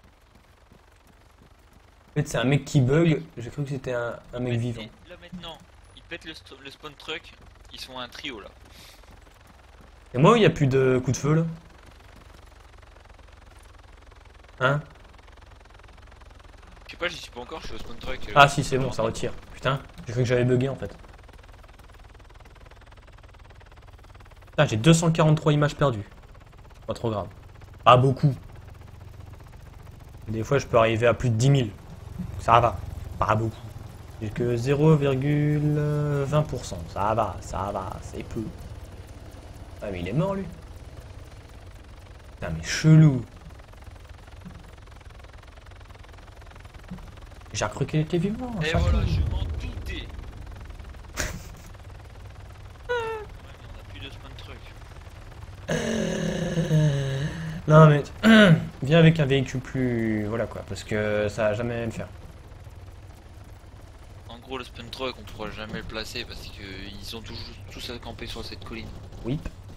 En fait, c'est un mec qui bug, j'ai cru que c'était un mec vivant. et là maintenant, ils pètent le spawn truck, ils sont un trio là. Et moi, il n'y a plus de coup de feu là. Hein? Je sais pas, j'y suis pas encore, je suis au spawn truck. Ah si, c'est bon, ça retire. Putain, j'ai cru que j'avais bugué en fait. Putain, j'ai 243 images perdues. Pas trop grave. Pas beaucoup. Des fois, je peux arriver à plus de 10 000. Ça va. Pas beaucoup. J'ai que 0,20%. Ça va, c'est peu. Ah, mais il est mort lui. Putain, mais chelou. J'ai cru qu'il était vivant. Et ça voilà, fait. je m'en doutais. Ouais, mais on a plus de spawn truck. Non mais viens avec un véhicule plus... Voilà quoi, parce que ça va jamais le faire. En gros, le spawn truck, on pourra jamais le placer parce qu'ils sont tous à camper sur cette colline. Oui.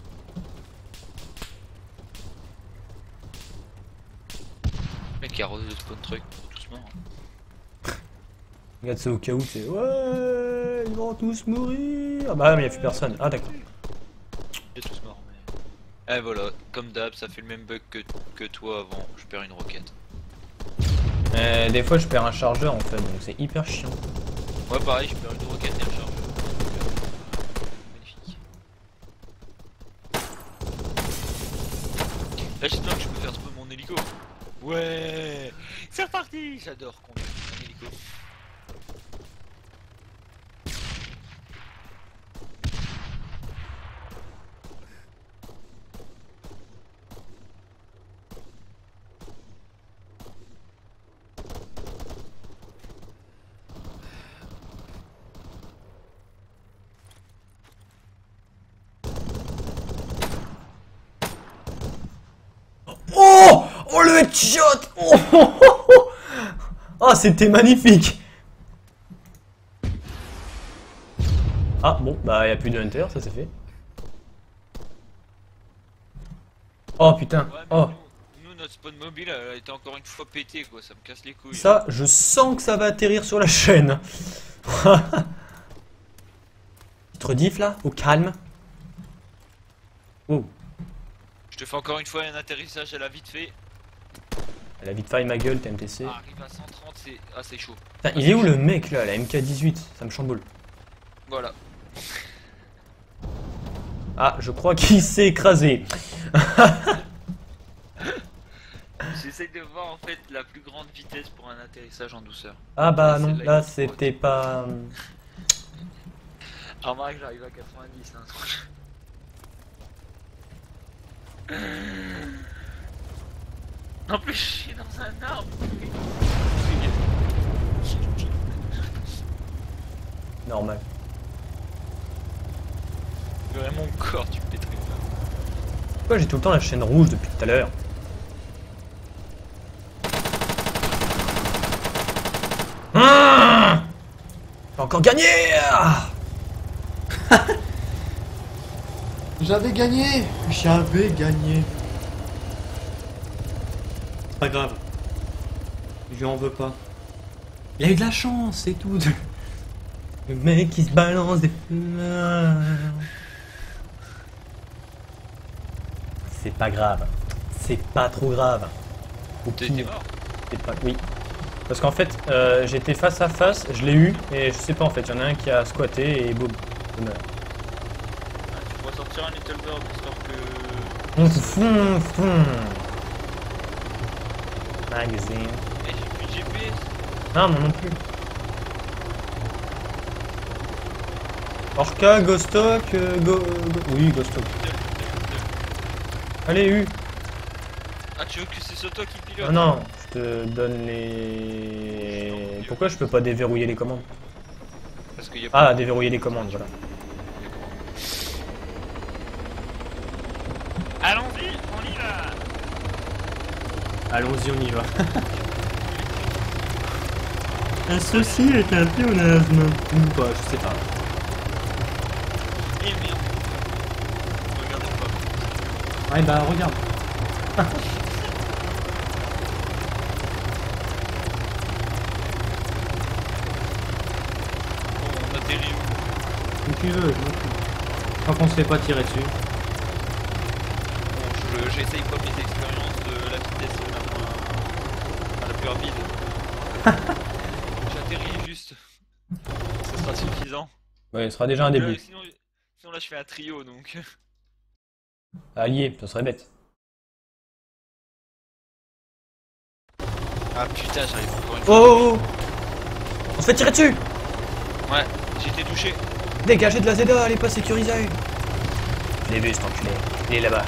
Le mec qui a arrosé le spawn truck, ils sont tous morts. Regarde ça au cas où, c'est... Ouais, ils vont tous mourir. Ah bah mais y a plus personne. Ah d'accord. Ils sont tous morts, mais... Et voilà, comme d'hab, ça fait le même bug que toi avant, je perds une roquette. Des fois je perds un chargeur en fait, donc c'est hyper chiant. Ouais, pareil, je perds une roquette et un chargeur. Magnifique. Là, j'espère que je peux faire spawn mon hélico. Ouais, c'est reparti. J'adore conduire un hélico. Oh, oh le headshot. Oh, oh, oh, oh. Oh, c'était magnifique. Ah bon, bah y a plus de hunter, ça c'est fait. Oh putain, Ouais, mais oh. nous, notre spawn mobile, elle a été encore une fois pétée, quoi. Ça me casse les couilles. Ça, je sens que ça va atterrir sur la chaîne. Petite rediff là, au calme. Oh, Je te fais encore une fois un atterrissage à la vite fait. elle a vite failli ma gueule, TMTC. Arrive à 130, c'est assez chaud. Putain, il est où le mec là, la MK18? Ça me chamboule. Voilà. Ah, je crois qu'il s'est écrasé. J'essaye de voir en fait la plus grande vitesse pour un atterrissage en douceur. Ah bah non, Celle-là, là il est c'était pas... Ah, remarque, j'arrive à 90. Hein. En plus, je suis dans un arbre. Normal. Vraiment, mon corps, tu me pétris. Pourquoi j'ai tout le temps la chaîne rouge depuis tout à l'heure? J'ai encore gagné. J'avais gagné. J'avais gagné. C'est pas grave. Je lui en veux pas. Il a eu de la chance, c'est tout. Le mec qui se balance des fleurs. C'est pas grave. C'est pas trop grave. Au T'es pire. mort. C'est pas... Oui. Parce qu'en fait, j'étais face à face, je l'ai eu, et je sais pas en fait, il y en a un qui a squatté et boum. Je meurs. Ah, tu pourras sortir un Little Bird histoire que. Magazine. Eh, j'ai plus de GPS. Non, moi non plus. Orca, Ghostock, oui, Ghostock. Allez, U. Ah, tu veux que c'est sur toi qui pilote? Ah non, je te donne les... Pourquoi je peux pas déverrouiller les commandes? Parce qu'il y a Ah, déverrouiller les commandes, voilà. Allons-y, on y va. Allons-y, on y va. Ceci est un pléonasme. Ou pas, je sais pas. Eh merde. Regardez pas. Ouais, bah regarde. Bon, on atterrit où? Où tu veux, je m'en fous. Tant qu'on se fait pas tirer dessus. Bon, j'essaye pas mes expériences de la vitesse la plus rapide. J'atterris juste. Ça sera suffisant. Ouais, ce sera déjà un début. Sinon là je fais un trio donc. Allié, ça serait bête. Ah putain, j'arrive encore une fois. Oh, on se fait tirer dessus. Ouais, j'ai été touché. Dégagez de la ZA, elle est pas sécurisée. Je l'ai vu cet enculé. Il est là-bas.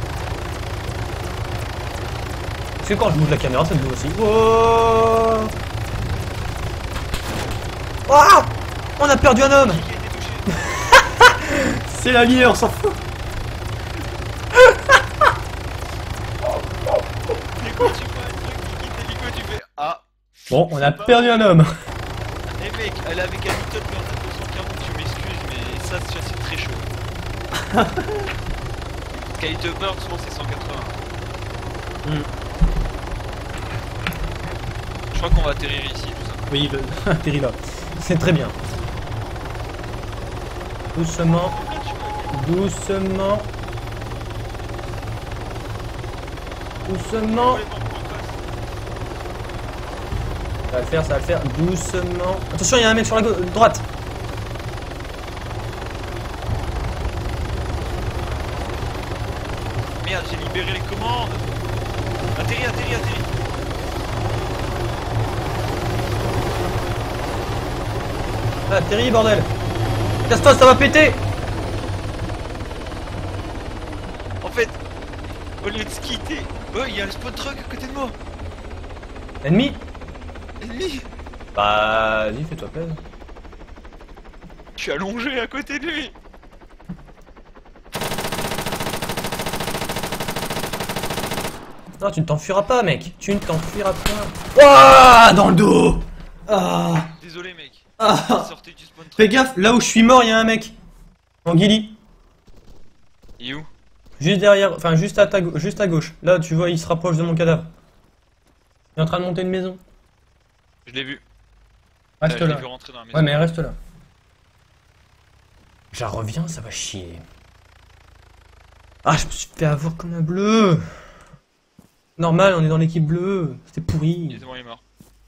Parce que quand je bouge la caméra, ça se bouge aussi. Oh, oh, on a perdu un homme. Qui a été touché? C'est l'allié, on s'en fout. Et quand tu vois un truc qui quitte l'hélico, tu fais ah. Bon, on a perdu un homme. Eh mec, elle avait qu'un Little Bird à 240, tu m'excuses, mais ça c'est très chaud. Little Bird, souvent c'est 180. Je crois qu'on va atterrir ici, tout ça. Oui, atterri là. C'est très bien. Doucement, doucement. Doucement. Ça va le faire, ça va le faire. Doucement. Attention, il y a un mec sur la droite. Merde, j'ai libéré les commandes. Atterris, atterris, atterris. Ah, atterri, bordel. Casse-toi, ça va péter. En fait, au lieu de se quitter, oh, il y a le spot truck à côté de moi. Ennemi. Ennemi. Bah, vas-y, fais-toi plaisir. Je suis allongé à côté de lui. Non, tu ne t'enfuiras pas, mec. Tu ne t'enfuiras pas. Ouah, dans le dos. Ah. Désolé, mec. Ah. Sortez du spawn truck. Fais gaffe, là où je suis mort, il y a un mec. En guilly. Il est où? Juste derrière, enfin juste à juste à gauche. Là, tu vois, il se rapproche de mon cadavre. Il est en train de monter une maison. Je l'ai vu. Reste Je l'ai là. vu rentrer dans la maison. Ouais, mais reste là. J'en reviens, ça va chier. Ah, je me suis fait avoir comme un bleu. Normal, on est dans l'équipe bleue. C'était pourri. Il est mort, il est mort.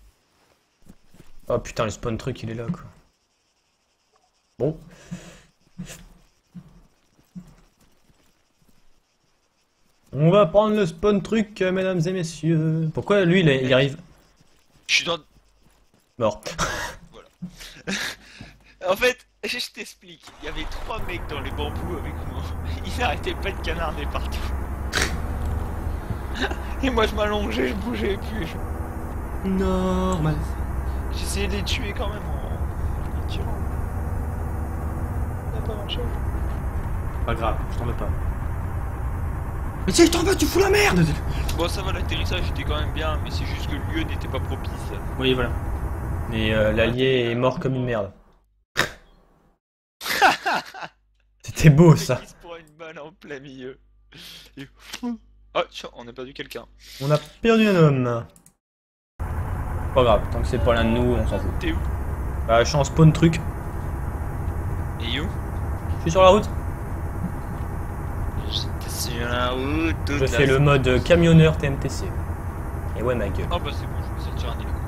Oh putain, le spawn truc, il est là, quoi. Bon. On va prendre le spawn truc, mesdames et messieurs. Pourquoi lui, il arrive Je suis dans... mort. En fait, je t'explique. Il y avait 3 mecs dans les bambous avec moi. Ils n'arrêtaient pas de canarder partout. Et moi je m'allongeais, je bougeais plus. Normal. J'essayais de les tuer quand même en tirant. Ça n'a pas marché. Pas grave, je t'en veux pas. Mais si je t'en veux, tu fous la merde. Bon, ça va, l'atterrissage était quand même bien, mais c'est juste que le lieu n'était pas propice. Oui, voilà. Et l'allié est mort comme une merde. C'était beau ça. Il se prend une balle en plein milieu. Et... Oh, tiens, on a perdu quelqu'un. On a perdu un homme. Pas grave, tant que c'est pas l'un de nous, on s'en fout. T'es où? Bah, je suis en spawn truc. Et où? Je suis sur la route. J'étais sur la route. Je fais le mode camionneur TMTC. Et ouais, ma gueule. Oh bah c'est bon, je vais sortir un hélico.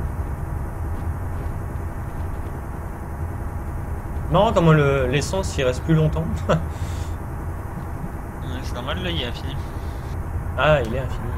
Marrant comment l'essence il reste plus longtemps. Ouais, c'est normal, là il est infini. Ah, il est infini.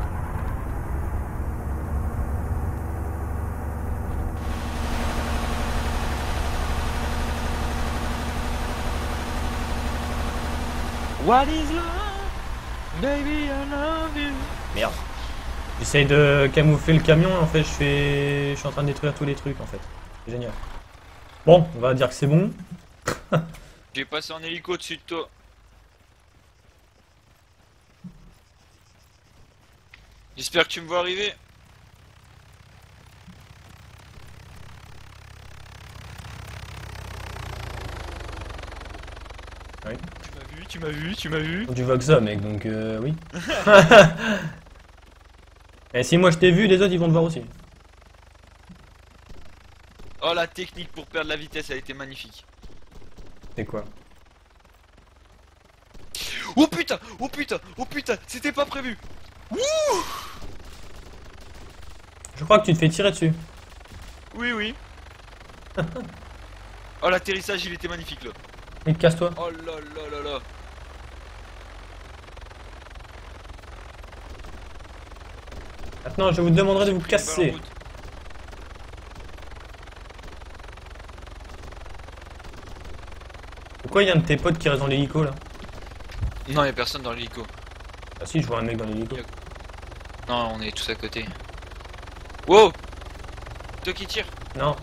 What is love? Baby, I love you. Merde. J'essaye de camoufler le camion, en fait je suis en train de détruire tous les trucs en fait. C'est génial. Bon, on va dire que c'est bon. J'ai passé en hélico dessus de toi. J'espère que tu me vois arriver. Oui. Tu m'as vu. Tu vois que ça mec, donc oui. Et si moi je t'ai vu, les autres ils vont te voir aussi. Oh la technique pour perdre la vitesse, elle était magnifique. C'est quoi? Oh putain, oh putain, oh putain, c'était pas prévu. Je crois que tu te fais tirer dessus. Oui, oui. Oh l'atterrissage, il était magnifique là. Et casse-toi. Oh là là là là. Maintenant je vous demanderai de vous casser. Pourquoi il y a un de tes potes qui reste dans l'hélico là? Non, y'a personne dans l'hélico. Ah si, je vois un mec dans l'hélico. Non, on est tous à côté. Wow. Toi qui tire. Non.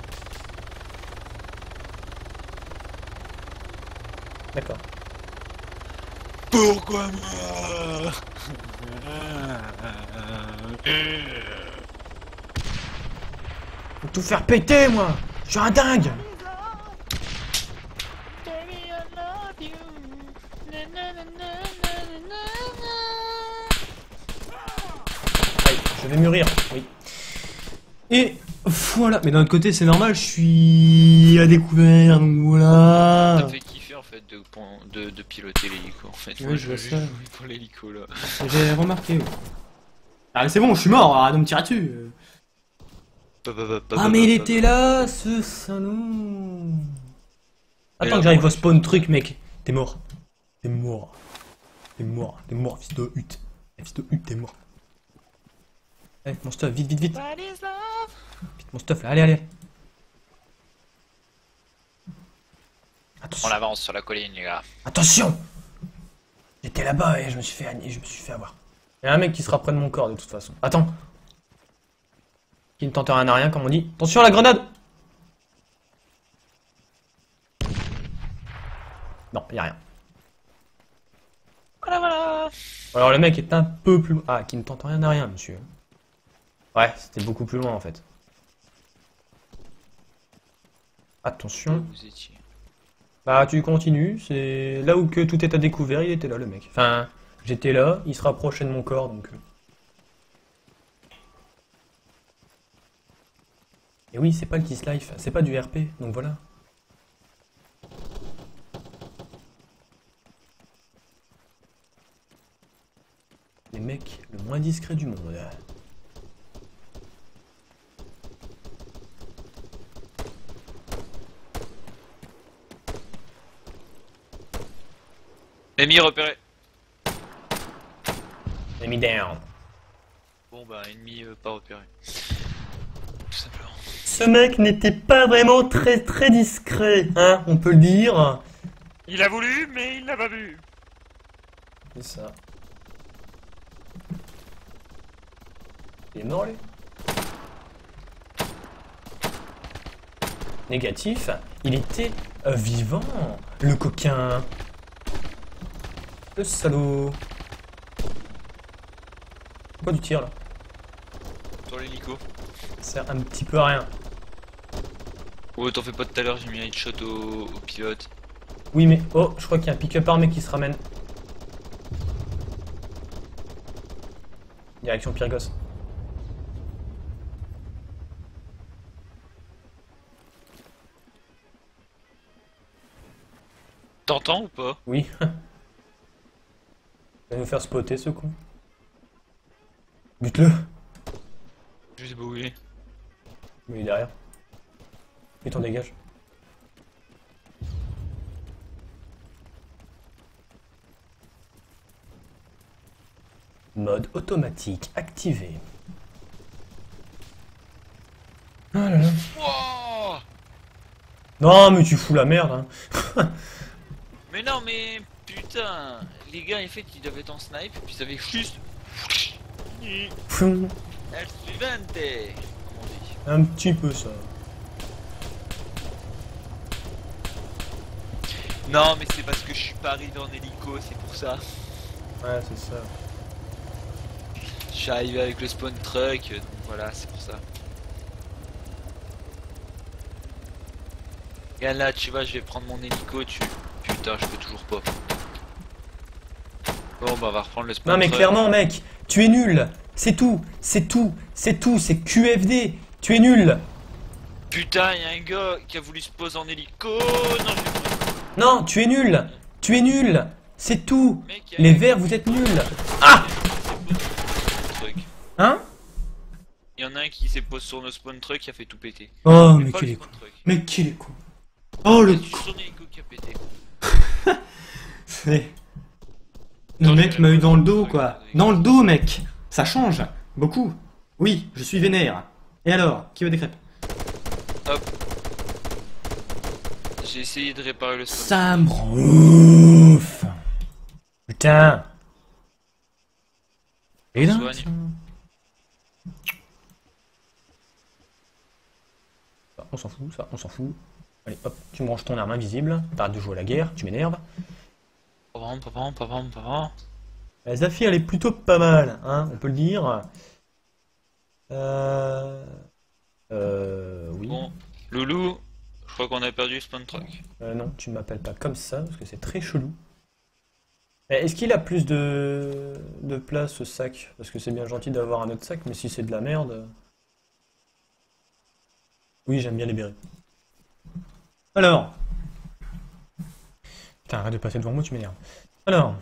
D'accord. Pourquoi moi? Faut tout faire péter moi. Je suis un dingue. Aïe, je vais mûrir, oui. Et voilà, mais d'un autre côté c'est normal, je suis à découvert, donc voilà. Ça fait kiffer en fait de piloter l'hélico en fait. Oui, Moi, je vois veux ça. jouer pour l'hélico là. J'ai remarqué. Oui. Ah mais c'est bon, je suis mort, arrête de me tirer dessus. Ah mais il était là, ce salaud. Attends que j'arrive au spawn truc mec. T'es mort. T'es mort. T'es mort. T'es mort, fils de hute. Fils de hute, t'es mort. Allez, mon stuff, vite, vite, vite. Vite, mon stuff là, allez, allez. Attention. On avance sur la colline les gars. Attention. J'étais là-bas et je me suis fait avoir. Il y a un mec qui sera près de mon corps de toute façon. Attends. Qui ne tente rien à rien comme on dit. Attention à la grenade. Non, il y a rien. Voilà voilà. Alors le mec est un peu plus loin. Ah, qui ne tente rien à rien, monsieur. Ouais, c'était beaucoup plus loin en fait. Attention. Vous étiez. Bah tu continues, c'est là où que tout est à découvert, il était là le mec. Enfin, j'étais là, il se rapprochait de mon corps donc... Et oui, c'est pas le Kiss Life, c'est pas du RP, donc voilà. Les mecs le moins discret du monde. Ennemi repéré. Enemy down. Bon bah ennemi pas repéré. Tout simplement. Ce mec n'était pas vraiment très discret, hein, on peut le dire. Il a voulu mais il n'a pas vu. C'est ça. Il est mort lui. Négatif, il était vivant, le coquin. Le salaud. Pourquoi tu tires là? Sur l'hélico. Ça sert un petit peu à rien. Oh, t'en fais pas tout à l'heure, j'ai mis un headshot au pilote. Oui, mais... Oh, je crois qu'il y a un pick-up armé qui se ramène. Direction Pyrgos. T'entends ou pas? Oui. Il va nous faire spotter, ce con. Bute-le. Je sais pas où il est. Mais il est derrière. Et t'en dégage. Mode automatique activé. Ah là là. Wow. Non mais tu fous la merde hein. Mais non, mais putain, les gars, en fait, ils avaient en snipe, puis ils avaient juste. Pfiou. El suivante, comme on dit. Un petit peu ça. Non, mais c'est parce que je suis pas arrivé en hélico, c'est pour ça. Ouais c'est ça. Je suis arrivé avec le spawn truck, donc voilà, c'est pour ça. Regarde là, tu vois, je vais prendre mon hélico, Putain, je peux toujours pas. Bon, bah, on va reprendre le spawn Non mais truck. clairement mec, tu es nul. C'est tout, c'est tout, c'est tout, c'est QFD. Tu es nul. Putain, y'a un gars qui a voulu se poser en hélico. Non, je l'ai pas. Non, tu es nul. Tu es nul. C'est tout. Mec, y a Les un verts, gars vous êtes qui- nuls. Ah qui s'est posé sur nos spawn truck. Hein? Il y en a un qui s'est posé sur nos spawn truck qui a fait tout péter. Oh Mais mais pas qu'il le est con. spawn truck. Mais qu'il est con. Oh le C'est juste son hélico qui a pété. C'est... Le mec m'a eu dans le dos, quoi. Dans le dos, mec. Ça change. Beaucoup. Oui, je suis vénère. Et alors, qui veut des crêpes? J'ai essayé de réparer le spawn. Ça me rend ouf. Putain. Et là, Soigne. ça, on s'en fout, ça, on s'en fout. Allez, hop, tu me ranges ton arme invisible. T'arrêtes de jouer à la guerre, tu m'énerves. Papa. La Zafir, elle est plutôt pas mal, hein, on peut le dire. Oui. Bon, Loulou, je crois qu'on a perdu le spawn truck. Non, tu m'appelles pas comme ça, parce que c'est très chelou. Est-ce qu'il a plus de place, ce sac? Parce que c'est bien gentil d'avoir un autre sac, mais si c'est de la merde... Oui, j'aime bien les bérets. Alors... Putain, arrête de passer devant moi, tu m'énerves. Alors...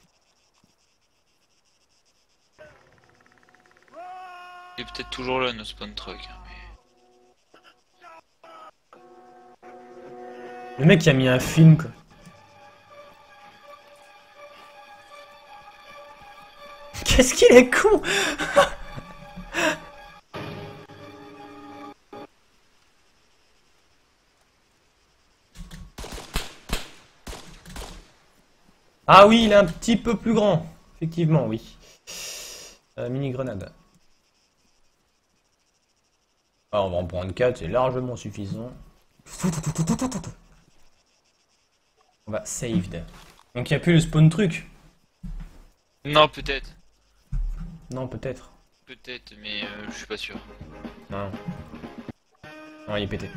Il est peut-être toujours là, nos spawn truck. Hein, mais... Le mec qui a mis un film, quoi. Qu'est-ce qu'il est con! Ah oui, il est un petit peu plus grand. Effectivement, oui. Mini grenade. Ah, on va en prendre 4, c'est largement suffisant. On va saved. Donc il n'y a plus le spawn truc. Non, peut-être. Non, peut-être. Peut-être, mais je suis pas sûr. Non. Non, il est pété.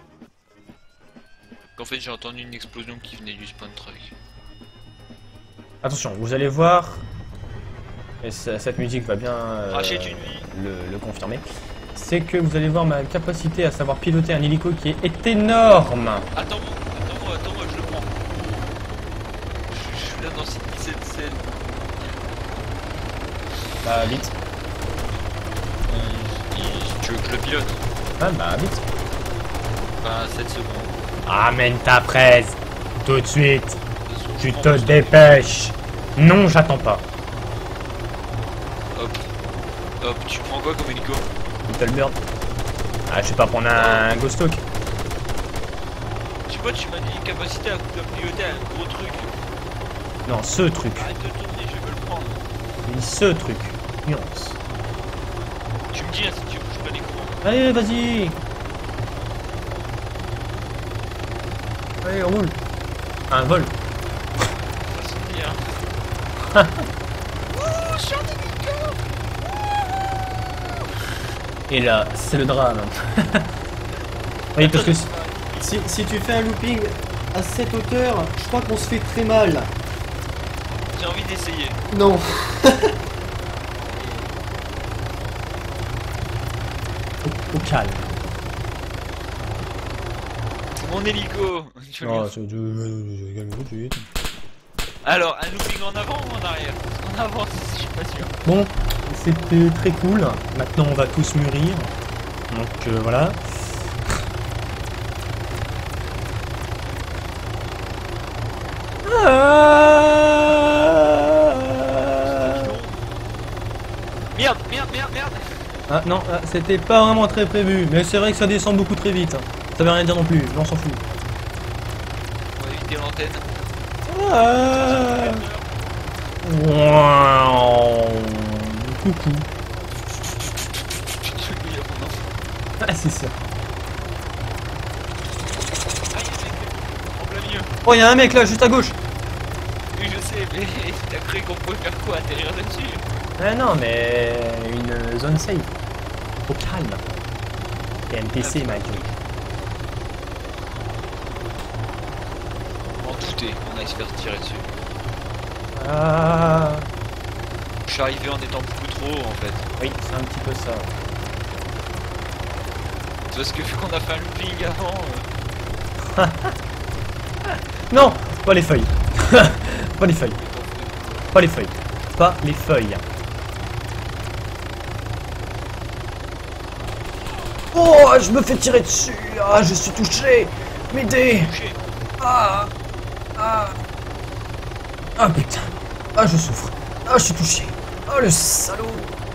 En fait, j'ai entendu une explosion qui venait du spawn truck. Attention, vous allez voir. Et cette musique va bien Rachète une vie. le confirmer. C'est que vous allez voir ma capacité à savoir piloter un hélico qui est énorme. Attends-moi, je le prends. Je suis là dans cette scène. Bah, vite. Tu veux que je le pilote? Ah, bah, vite. Bah, 7 secondes. Amène ta fraise. Tout de suite. De toute façon, Tu je prends te mon stop. dépêches. Non, j'attends pas. Hop, tu prends quoi comme hélico? Little Bird. Ah, je vais pas prendre un Ghost Hawk. Je sais pas, tu m'as dit une capacité à piloter un gros truc. Non, ce truc. Arrête de tourner, je vais le prendre. Oui, ce truc. Nuance. Tu me dis hein, si tu bouges pas l'écran. Allez, vas-y. Allez, roule. Un vol. Ça sonne bien. Et là, c'est le drame. Oui, parce que... Attends, Si tu fais un looping à cette hauteur, je crois qu'on se fait très mal. J'ai envie d'essayer. Non. Au calme. C'est mon hélico. Tu veux Non, bien. c'est... Alors, un looping en avant ou en arrière? En avant, je suis pas sûr. Bon, c'était très cool. Maintenant, on va tous mûrir. Donc voilà. Merde, merde, merde, merde. Ah non, c'était pas vraiment très prévu, mais c'est vrai que ça descend beaucoup très vite. Ça veut rien dire non plus, on s'en fout. On va éviter l'antenne. Coucou. Ah c'est ça. En plein milieu. Oh y'a un mec là, juste à gauche. Oui, je sais, mais t'as cru qu'on pouvait faire quoi? Atterrir là-dessus? Ah non, mais une zone safe. Au calme. TNTC, Mike. En douter, on a se faire tirer dessus. Ah. Je suis arrivé en étant beaucoup trop haut en fait. Oui, c'est un petit peu ça. C'est parce que vu qu'on a fait un looping avant, Non, pas les feuilles. Pas les feuilles. Pas les feuilles. Pas les feuilles. Oh, je me fais tirer dessus. Ah, je suis touché. M'aider. touché. Ah. Ah. Ah putain. Ah, je souffre. Ah, je suis touché. Oh, le salaud.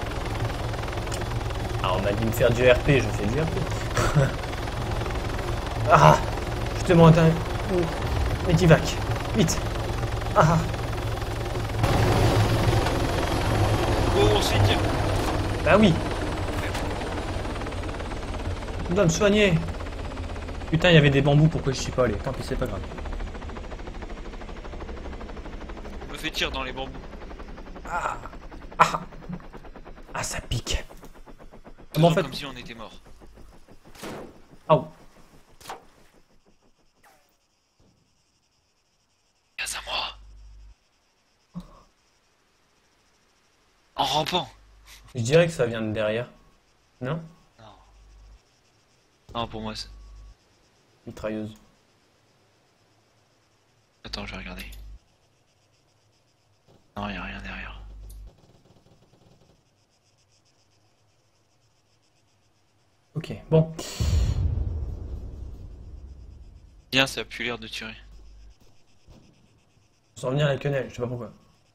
Ah, on m'a dit de me faire du RP, je fais du RP. Ah, je te demande un... Medivac, vite. Ah. Oh, on s'y tient. Bah oui. Je dois me soigner. Putain, il y avait des bambous, pourquoi je suis pas allé? Tant pis, c'est pas grave. Je me fais tirer dans les bambous. Ah. Ah. Ah, ça pique. Bon, en fait... Comme si on était mort. Oh. Grâce à moi. En rampant. Je dirais que ça vient de derrière. Non? Non. Non, pour moi, c'est... Mitrailleuse. Attends, je vais regarder. Non, y a rien derrière. Ok, bon. Bien, ça a plus l'air de tirer. Sans venir à la quenelle, je sais pas pourquoi.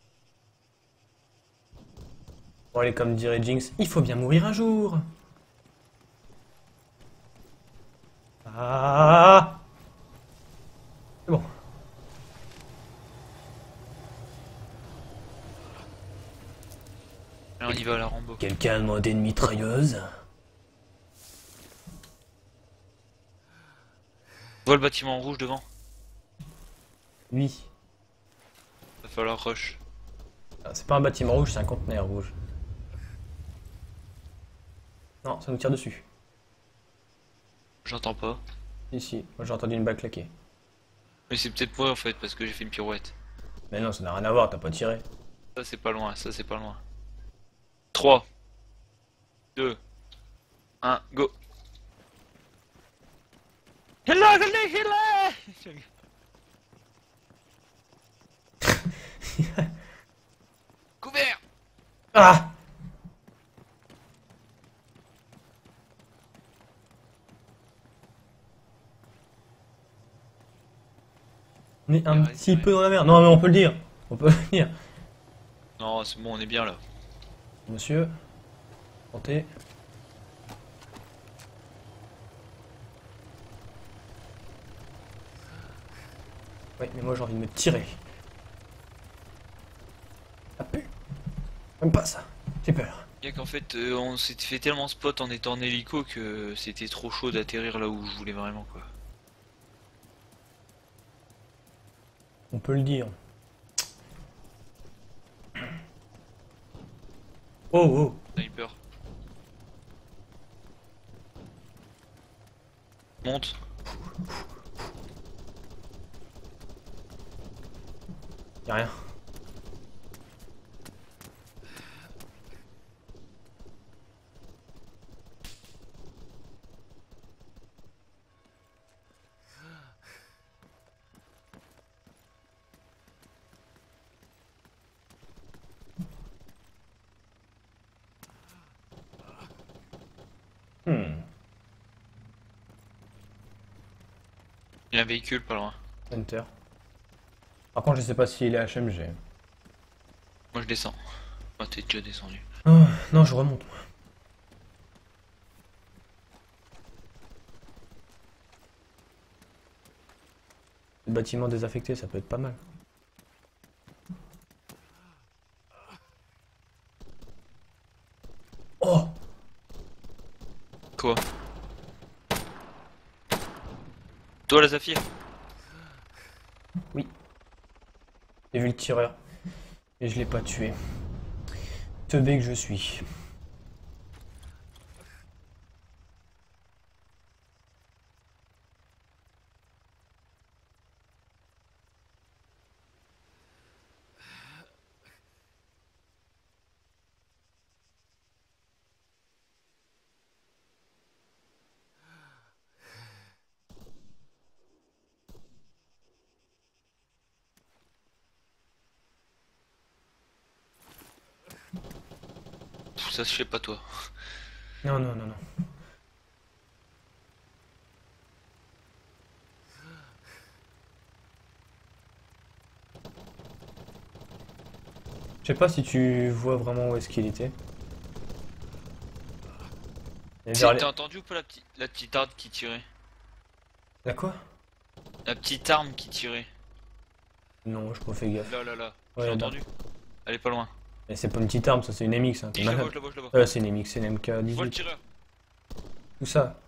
Bon allez, comme dirait Jinx, il faut bien mourir un jour. Ah. C'est bon. Là, on y va à la Rambo. Quelqu'un a demandé une mitrailleuse? Tu vois le bâtiment rouge devant? Oui. Va falloir rush. Ah, c'est pas un bâtiment rouge, c'est un conteneur rouge. Non, ça nous tire dessus. J'entends pas. Ici, moi j'ai entendu une balle claquer. Mais c'est peut-être moi en fait, parce que j'ai fait une pirouette. Mais non, ça n'a rien à voir, t'as pas tiré. Ça c'est pas loin, ça c'est pas loin. 3, 2, 1, go. Hello, hello, hello. Couvert. Ah. On est un Ouais, petit c'est peu dans la merde. Non mais on peut le dire. On peut le dire. Non, c'est bon, on est bien là. Monsieur. Santé. Oui, mais moi j'ai envie de me tirer. Ça pue. Même pas ça. J'ai peur. Bien qu'en fait, on s'était fait tellement spot en étant en hélico que c'était trop chaud d'atterrir là où je voulais vraiment quoi. On peut le dire. Oh oh. Sniper. Monte. Y'a rien. Il y a un véhicule pas loin. Enter. Par contre, je sais pas s'il est HMG. Moi je descends. Oh, t'es déjà descendu. Oh, non, je remonte. Moi. Le bâtiment désaffecté, ça peut être pas mal. Oh! Quoi? Toi la Zafir? J'ai vu le tireur. Et je l'ai pas tué. Teubé que je suis. Ça je sais pas toi. Non, non, non, non. Je sais pas si tu vois vraiment où est-ce qu'il était. Et vers les- T'as entendu ou pas la petite arme qui tirait? La quoi? La petite arme qui tirait. Non, je pas fait gaffe. Là là là. Ouais, J'ai là. entendu. Elle est pas loin. Mais c'est pas une petite arme, ça c'est une MX. Hein. Si, je la vois, je la vois, je la vois. C'est une MX, c'est une Je vois le MK18. tireur. Où ça?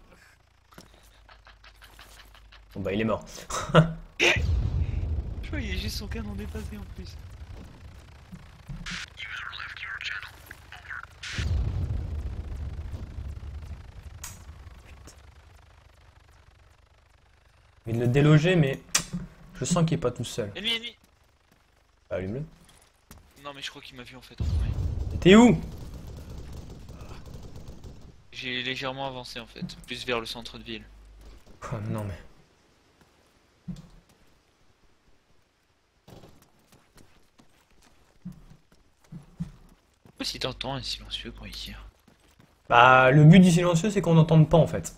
Bon bah il est mort. Je vois, il est juste son canon dépassé en plus. Je vais le déloger, mais je sens qu'il est pas tout seul. Ennemi, ennemi. Bah, allume-le. Non mais je crois qu'il m'a vu en fait. T'es où? J'ai légèrement avancé en fait, plus vers le centre de ville. Oh, non mais. Si t'entends un silencieux quand il tire. Bah le but du silencieux c'est qu'on n'entende pas en fait.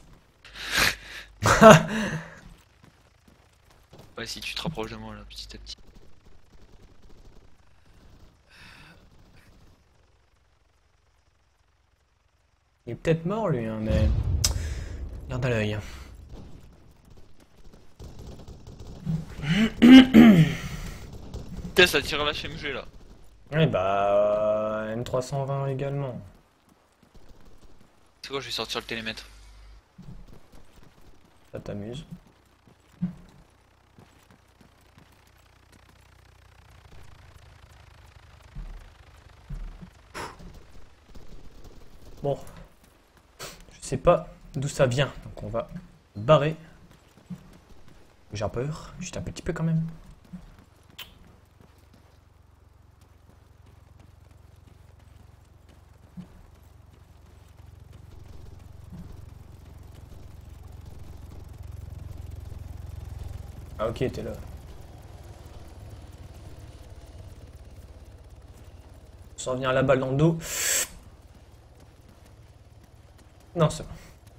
Ouais, si tu te rapproches de moi là, petit à petit. Il est peut-être mort lui, hein, mais. Garde à l'œil. Putain, ça tire à la HMG là. Ouais bah. M320 également. C'est quoi, je vais sortir le télémètre. Ça t'amuse. Bon. Je sais pas d'où ça vient, donc on va barrer. J'ai peur, juste un petit peu quand même. Ah ok, t'es là. Sans venir la balle dans le dos. Non, c'est bon.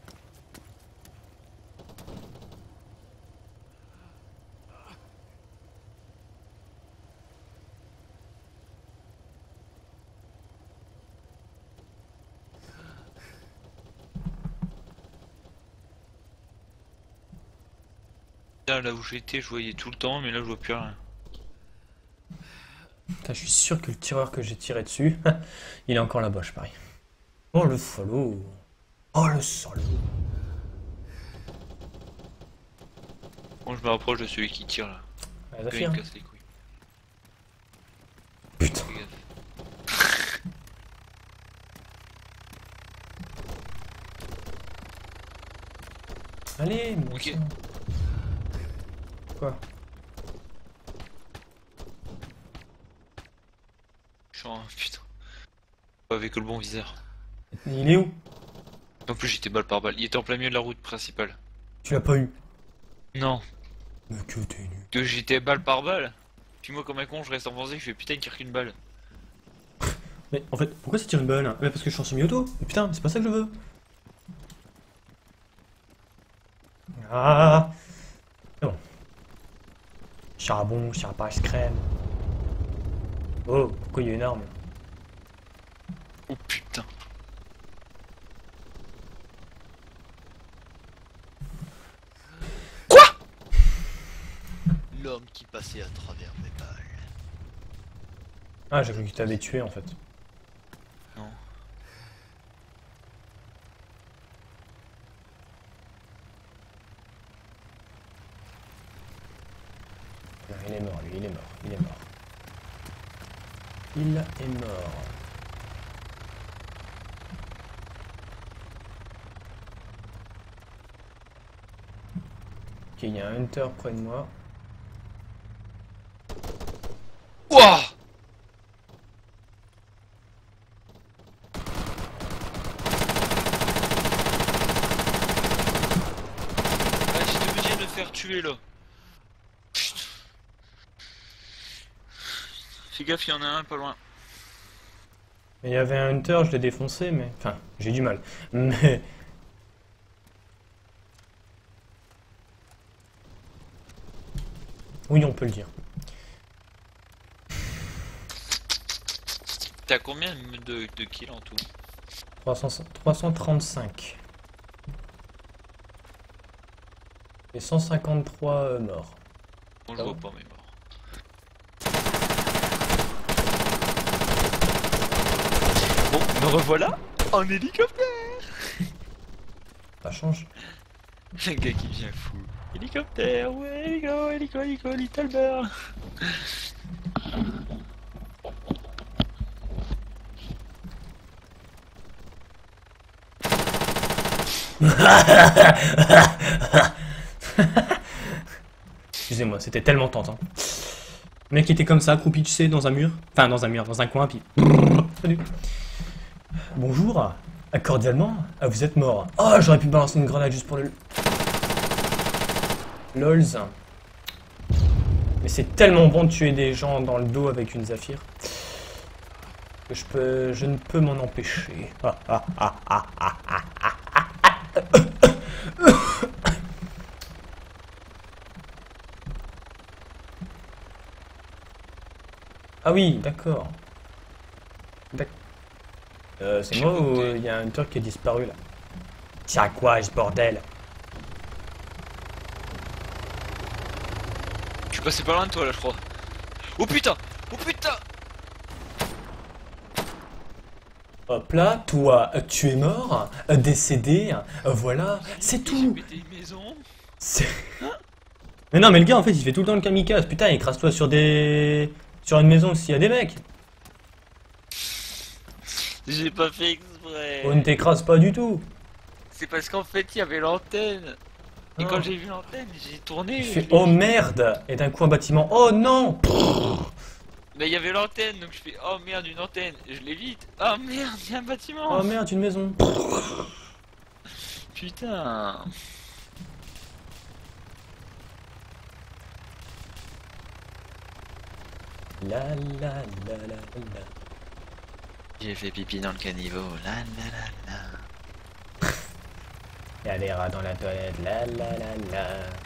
Là où j'étais, je voyais tout le temps, mais là je vois plus rien. Putain, je suis sûr que le tireur que j'ai tiré dessus, il est encore là-bas, je parie. Oh le salaud. Oh le salaud. Bon, je me rapproche de celui qui tire là. Ouais, Là, il me casse les couilles. Putain. Fais gaffe. Allez, mon Ok. sang. Quoi? Genre, putain. Pas avec le bon viseur. Il est où? En plus, j'étais balle par balle. Il était en plein milieu de la route principale. Tu l'as pas eu. Non. Mais que t'es nul. Que j'étais balle par balle. Puis moi, comme un con, je reste enfoncé. Je fais putain, il tire qu'une balle. Mais en fait, pourquoi ça tire une balle? Mais parce que je suis en semi-auto. Mais putain, c'est pas ça que je veux. Ah. C'est bon. Charbon, charbage, crème. Oh, pourquoi il y a une arme? Oh putain. L'homme qui passait à travers mes balles. Ah, j'ai cru qu'il t'avait tué en fait. Non. Il est mort, lui, il est mort, il est mort. Il est mort. Ok, il y a un hunter près de moi. Wouah! Ah, j'étais obligé de me faire tuer là. Putain. Fais gaffe, il y en a un pas loin. Mais il y avait un hunter, je l'ai défoncé, mais... Enfin, j'ai du mal. Mais... Oui, on peut le dire. T'as combien de kills en tout? 335. Et 153 morts. Bon, je vois pas mes morts. Bon, me revoilà en hélicoptère. Ça change. Un gars qui vient fou. Hélicoptère, ouais, hélico, Little Bear. Excusez-moi, c'était tellement tentant. Le mec était comme ça, accroupi, tu sais, dans un mur. Enfin, dans un coin, puis... Salut. Bonjour. Cordialement. Ah, vous êtes mort. Oh, j'aurais pu balancer une grenade juste pour le... LOLs. Mais c'est tellement bon de tuer des gens dans le dos avec une Zafir. Que je ne peux m'en empêcher. Ah oui, d'accord. C'est moi ou il y a un hunter qui est disparu là? Tiens quoi, ce bordel? Je suis passé pas loin de toi là, je crois. Oh putain! Oh putain! Hop là, toi, tu es mort, décédé, voilà, c'est J'ai tout. pété une maison. C'est- Mais non, mais le gars en fait il fait tout le temps le kamikaze. Putain, écrase-toi sur des... sur une maison s'il y a des mecs. J'ai pas fait exprès. On ne t'écrase pas du tout. C'est parce qu'en fait il y avait l'antenne. Et Ah. quand j'ai vu l'antenne, j'ai tourné. Il je fait l'ai oh vu. merde. Et d'un coup un bâtiment. Oh non. Mais il y avait l'antenne, donc je fais oh merde, une antenne. Et je l'évite. Oh merde, il y a un bâtiment. Oh merde, une maison. Putain. La la la la la. J'ai fait pipi dans le caniveau. La la la la. Il y a des rats dans la toilette. La la la la.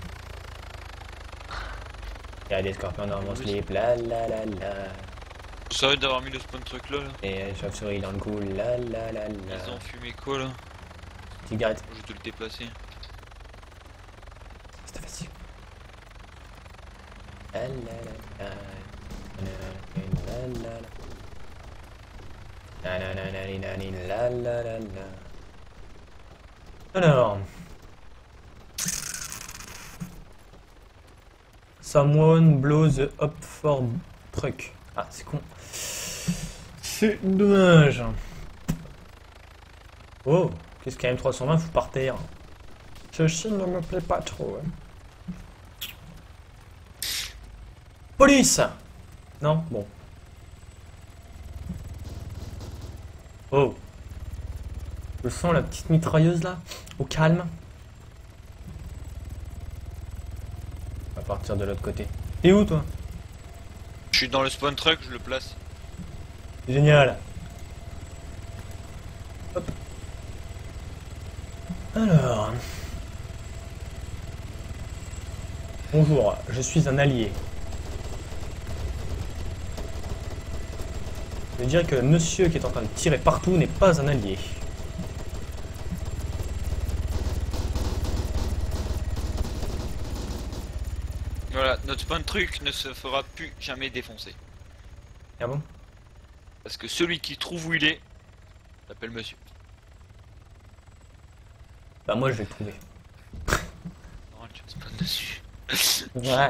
Il y a des scorpions dans mon slip. La la la la. Ça arrête d'avoir mis le spawn truc là. Et une chauve-souris dans le cou. La la la la. Ils ont fumé quoi là? Cigarette. Je vais te le déplacer. C'était facile. La la la la. La la la. La la la la la la la la la. Alors. Someone blow the up for truck. Ah, c'est con. C'est dommage. Oh, qu'est-ce qu'un M320 fout par terre? Ceci ne me plaît pas trop. Hein. Police! Non? Bon. Oh. Je sens la petite mitrailleuse là, au calme. On va partir de l'autre côté. T'es où toi? Je suis dans le spawn truck, je le place. Génial. Hop. Alors. Bonjour, je suis un allié. Je dirais que le monsieur qui est en train de tirer partout n'est pas un allié. Voilà, notre spawn truc ne se fera plus jamais défoncer. Ah bon? Parce que celui qui trouve où il est, s'appelle monsieur. Bah moi je vais le trouver. Non, tu spawn dessus. Ouais.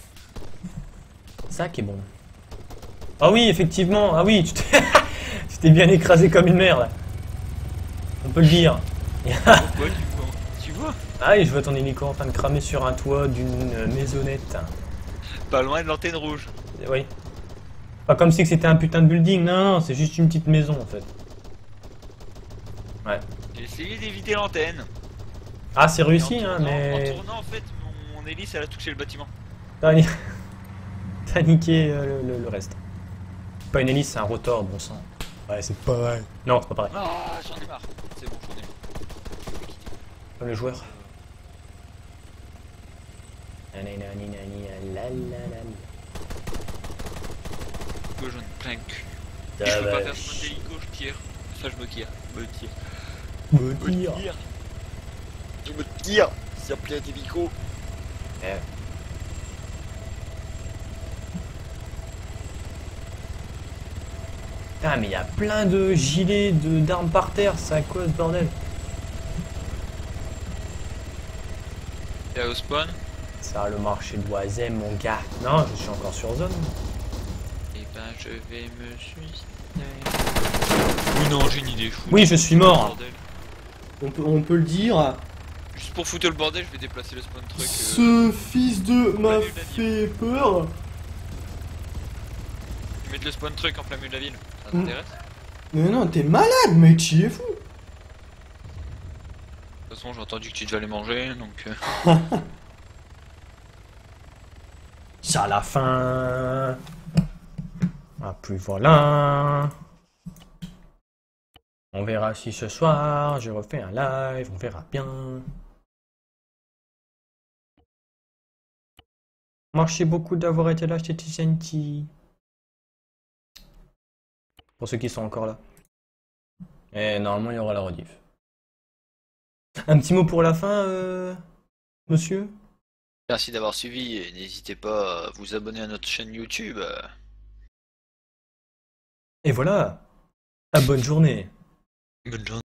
Ça qui est bon. Ah oui, effectivement. Ah oui, tu t'es bien écrasé comme une merde. On peut le dire. Pourquoi tu vois? Ah oui, je vois ton hélico en train de cramer sur un toit d'une maisonnette. Pas loin de l'antenne rouge. Oui. Pas comme si que c'était un putain de building. Non, non, c'est juste une petite maison en fait. Ouais. J'ai essayé d'éviter l'antenne. Ah, c'est Et en réussi, hein, tournant- mais... En tournant, en fait, mon hélice, elle a touché le bâtiment. T'as ni- t'as niqué le reste. Pas une hélice, c'est un rotor, bon sang. Ouais, c'est pas vrai. Non, c'est pas pareil. Ah, j'en ai marre. C'est bon, j'en ai marre. Comme les joueurs. Que j'en ai plein le cul. Ah Je peux bah, pas faire spawn d'hélico, je tire. Ça, je me tire. Me tire. me tire. Je me tire. Ça plaît à tes micros. Ah mais il y a plein de gilets d'armes par terre, c'est à quoi ce bordel? Et au spawn. Ça, le marché de Oisem, mon gars. Non, je suis encore sur zone. Et ben, je vais me suicider. Oui, non, j'ai une idée. Oui, je suis mort. Bordel. On peut le dire. Juste pour foutre le bordel, je vais déplacer le spawn truck. Ce fils de m'a milieu de la fait peur. Je vais mettre le spawn truck en plein milieu de la ville. Ça Mm. t'intéresse? Mais non, t'es malade, mec, tu es fou. De toute façon, j'ai entendu que tu devais aller manger, donc. C'est à la fin. Ah, puis voilà. On verra si ce soir je refais un live, on verra bien. Merci beaucoup d'avoir été là, c'était gentil. Pour ceux qui sont encore là. Et normalement, il y aura la rediff. Un petit mot pour la fin, monsieur? Merci d'avoir suivi et n'hésitez pas à vous abonner à notre chaîne YouTube. Et voilà. À bonne journée. Bonne journée.